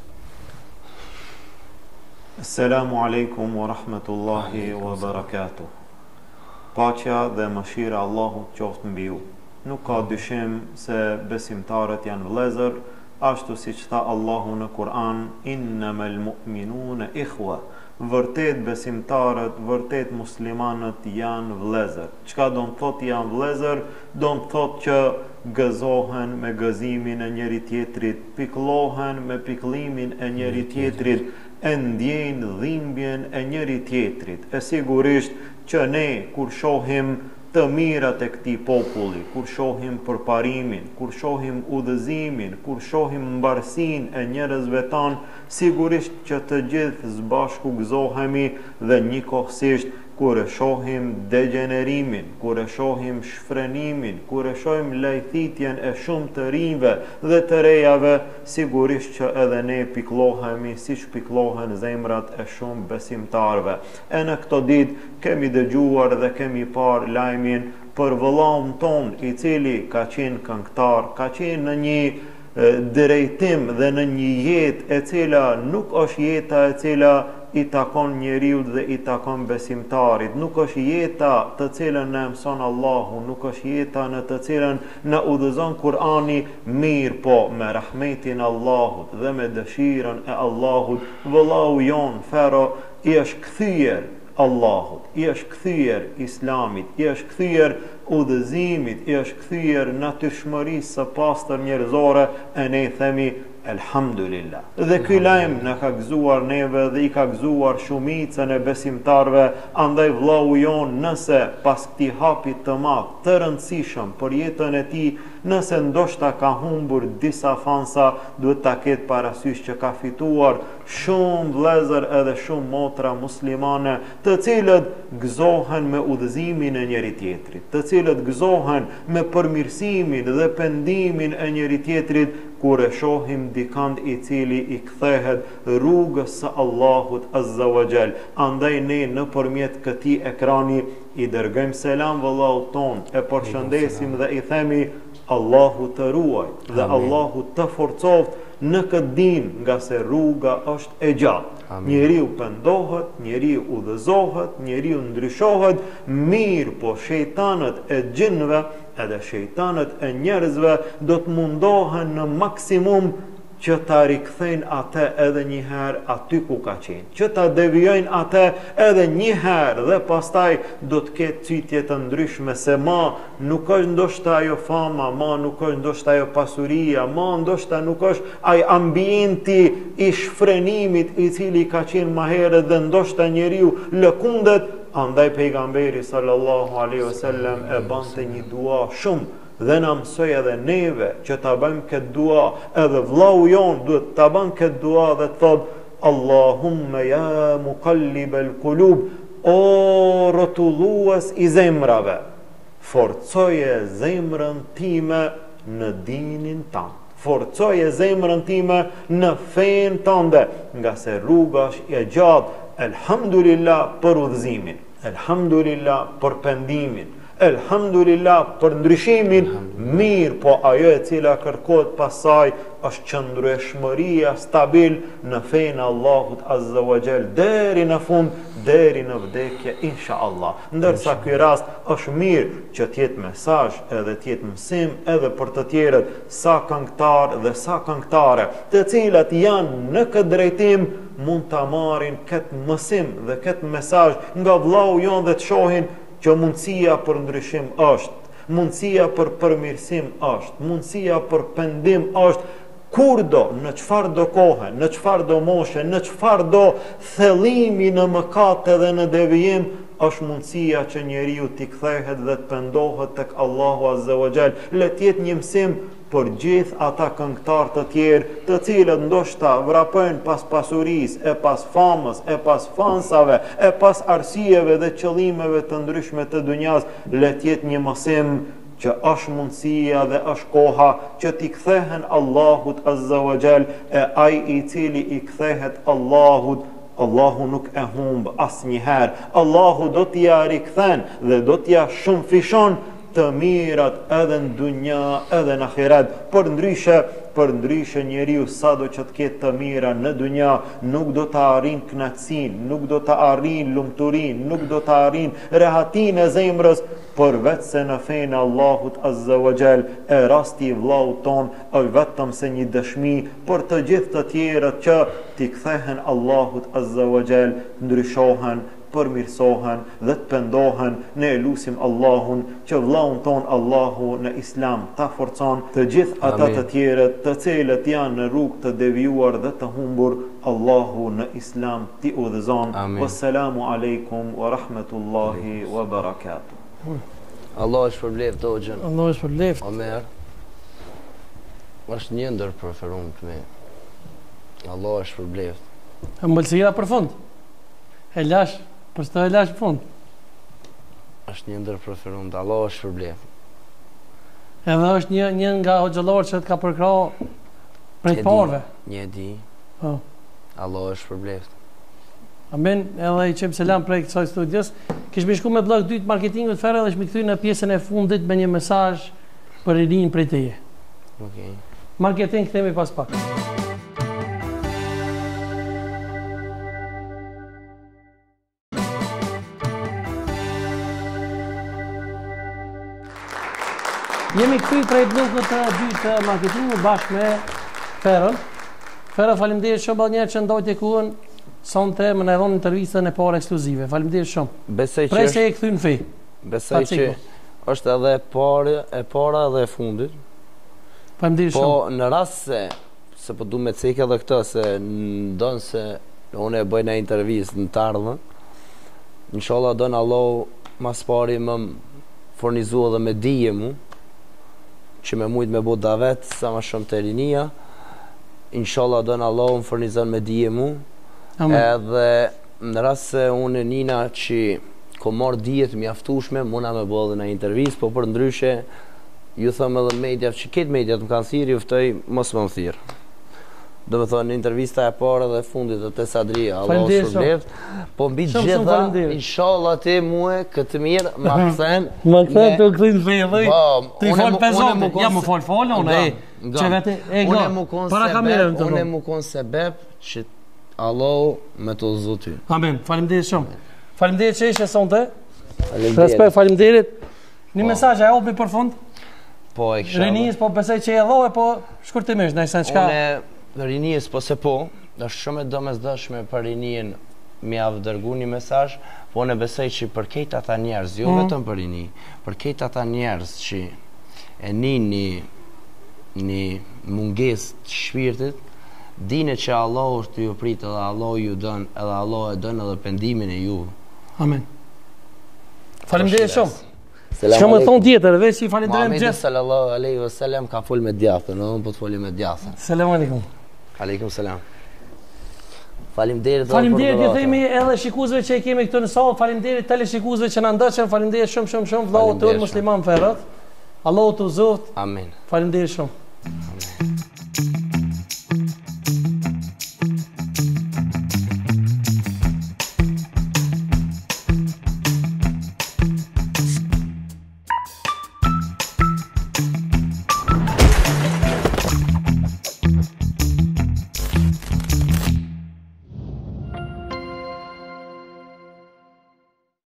Assalamu alaikum wa rahmatullahi wa barakatuh. Paqja dhe mëshira Allahut qoftë mbi ju. Nuk ka dyshim se besimtarët janë vëllezër, ashtu siç tha Allahu në Kur'an, innamal mu'minuna ikhwa. Vërtet besimtarët, vërtet muslimanët janë vëllezër. Çka do të thotë janë vëllezër? Do të thotë që gëzohen me gëzimin e njëri tjetrit, pikëllohen me pikëllimin e njëri tjetrit, e ndjejnë dhimbjen e njëri tjetrit. E sigurisht që ne kur shohim të mirat e këtij populli, kur shohim përparimin, kur shohim udhëzimin, kur shohim mbarsinë e njerëzve tanë, sigurisht që të gjithë së bashku gëzohemi dhe njëkohësisht kur e shohim degenerimin, kur e shohim shfrenimin, kur e shohim lajthitjen e shumë të rinjve dhe të rejave, sigurisht që edhe ne pikëllohemi siç pikëllohen zemrat e shumë besimtarve. E në këto ditë kemi dëgjuar dhe kemi parë lajmin për vëllaun ton, i cili ka qenë këngëtar, ka qenë në një drejtim dhe në një jetë e cila nuk është jeta e cila i takon njeriut dhe i takon besimtarit. Nuk është jeta të cilën në mëson Allahu, nuk është jeta në të cilën në udhëzon Kur'ani, mirë po me rahmetin Allahut dhe me dëshirën e Allahut, vëllau jon Fero i është kthyer Allahut, i është kthyer Islamit, i është kthyer udhëzimit i është kthyer natyrshmërisë së pastër njerëzore, e ne i themi Elhamdulillah. Dhe ky lajm na ka gëzuar neve dhe i ka gëzuar shumicën e besimtarve, andaj vllau jon, nëse pas këtij hapi të madh, të rëndësishëm për jetën e tij, nëse ndoshta ka humbur disa fansa, duhet ta ketë parasysh që ka fituar shumë vëllezër edhe shumë motra muslimane, të cilët gëzohen me udhëzimin e njëri tjetrit, të cilët gëzohen me përmirësimin dhe pendimin e njëri tjetrit, kur e shohim dikand i cili i kthehet rrugës së Allahut Azza wa Jall. Andaj ne nëpërmjet këtij ekrani i dërgojmë selam vëllaut ton, e përshëndesim dhe i themi Allahu të ruaj dhe Allahu të forcoft në këtë din, nga se rruga është e gjatë. Njeriu pendohet, njeriu udhëzohet, njeriu ndryshohet, mirë po shejtanët e gjinëve edhe shejtanët e njerëzve do të mundohen në maksimum që ta rikthejnë atë edhe një herë aty ku ka qenë, që ta devijojnë atë edhe një herë dhe pastaj do të ketë çytje të ndryshme se ma nuk është ndoshta ajo fama, ma nuk është ndoshta ajo pasuria, ma ndoshta nuk është ai ambienti i shfrenimit i cili ka qenë më herët dhe ndoshta njeriu lëkundet. Andaj pejgamberi sallallahu alaihi wasallam e bante një dua shumë dhe na mësoi edhe neve që ta bëjmë këtë dua, edhe vllau jon duhet ta bën këtë dua dhe të thotë Allahumma ya muqallibal qulub, o rrotullues i zemrave, forcoje zemrën time në dinin tënd. Forcoje zemrën time në fen tënde, nga se rruga është e gjatë. Elhamdulillah për udhëzimin, elhamdulillah për pendimin, elhamdulillah për ndryshimin, mirë po ajo e cila kërkohet pasaj është qëndrueshmëria stabil në fenë Allahut Azza wa Jall deri në fund, deri në vdekje inshallah. Ndërsa ky rast është mirë që të jetë mesazh edhe të jetë mësim edhe për të tjerët, sa këngëtar dhe sa këngëtare, të cilat janë në këtë drejtim mund ta marrin këtë mësim dhe këtë mesazh nga vllau jon dhe të shohin që mundësia për ndryshim është, mundësia për përmirësim është, mundësia për pendim është, kurdo, në çfarë do kohë, në çfarë do moshe, në çfarë do thellimi në mëkate dhe në devijim, është mundësia që njeriu t'i kthehet dhe të pendohet tek Allahu Azza wa Jall. Le të jetë një mësim për gjithë ata këngëtar të tjerë, të cilët ndoshta vrapojnë pas pasurisë, e pas famës, e pas fansave, e pas arsyeve dhe qëllimeve të ndryshme të dunjas. Le të jetë një mësim që është mundësia dhe është koha që t'i kthehen Allahut Azza wa Jall, e ai i cili i kthehet Allahut, Allahu nuk e humb asnjëherë. Allahu do t'ja rikthen dhe do t'ja shumë fishon të mirat edhe në dunja edhe në ahiret. Për ndryshe, për ndryshe njeriu sado që të ketë të mira në dunja nuk do të arrin kënaqësinë, nuk do të arrin lumturinë, nuk do të arrin rehatinë e zemrës, përveç se në fenë Allahut Azza wa Jall. E rasti i vllaut ton është vetëm se një dëshmi për të gjithë të tjerët që t'i kthehen Allahut Azza wa Jall, ndryshohen, përmirësohen dhe të pendohen. Ne e lusim Allahun që vllaun ton Allahu në Islam ta forcon, të gjithë ata të tjerët të cilët janë në rrugë të devijuar dhe të humbur, Allahu në Islam t'i udhëzon. Wassalamu alaikum wa rahmatullahi wa barakatuh. Allah është përbleft o gjën. Allah është përbleft. Omer është një ndër preferum të me. Allah është përbleft. E mbëlsira për fund. E lash, për së të e lash për fund. është një ndër preferum të Allah është përbleft. Edhe është një, një nga hoxhallarët që të ka përkra prej parve. Një di. Oh. Allah është përbleft. Amen, edhe i qemë selam prej kësaj studios. Kishme shku me blog dytë marketingut ferë dhe shme këthy në pjesën e fundit me një mesazh për i rinjë prej teje. Okay. Marketing këthemi pas pak. Jemi këthy prej blogët të dytë të marketingut bashkë me Ferën. Ferë, faleminderit shumë ballë njerë që ndojtë e kuën sonte më në edhon intervjistën e parë ekskluzive. Faleminderit shumë. Besoj që Prej se e këthy në fej. Besoj që është edhe e para, e para dhe e fundit. Faleminderit Po shumë. në rast se se po du me cek edhe këtë se ndonë se unë e bëj në intervjist në të ardhën. Inshallah donë Allah mas pari më fornizu edhe me dije mu që me mujt me bo davet sa ma shumë të rinia. Inshallah donë Allah më fornizon me dije mu. Amen. Edhe në rast se unë e nina që ko marrë dijet mjaftushme, muna me bo edhe në intervjist, po për ndryshe ju thëmë edhe mediat që ketë mediat më kanë thirë, ju ftoj mos më më thirë. Do me thonë, në intervista e parë dhe fundit dhe të Sadria, Allah Faleminderit shumë left, po mbi Shumë, shumë gjitha, faleminderit. inshallah ti muë këtë mirë, ma këthen. Më këthen të këthin fejë Po, Ti unë fol mu- pesë unë zote. mu kon Ja më se- fol fol, unë. Nga, e. nga. Që vete, e Unë nga. e mu kon Para sebeb, kamerën të unë e thonë. mu kon sebeb që Allah me të zot ty. Amen. Faleminderit shumë. Faleminderit që ishe sonte. Faleminderit. Respekt, faleminderit. Një mesazh e hopi për fund. Po, e kisha. Renis, po besoj që e dhohe, po shkurtimisht, nëse çka. Unë rinijës po se po, është shumë e domosdoshme për rinijën mi avë dërgu një mesazh, po unë besoj që për këtë ata njerëz, jo Mhm. vetëm për rini, për këtë ata njerëz që e nin një, një mungesë të shpirtit, dine që Allah është ju prit edhe Allah ju dën, edhe Allah e dën edhe pendimin e ju. Amen. Faleminderit shumë. Selam Çka më aleikum. thon tjetër, veç i falenderojmë Muhamedi gjithë. sallallahu alaihi wasallam ka fol me djathtën, unë po të foli me djathtën. Selam aleikum. Aleikum selam. Faleminderit. Faleminderit i themi edhe shikuesve që i kemi këtu në sallë, faleminderit teleshikuesve që na ndoqën, faleminderit shumë shumë shumë vëllau të Faleminderit musliman ferrat. Allahu të uzoft. Amin. Faleminderit shumë.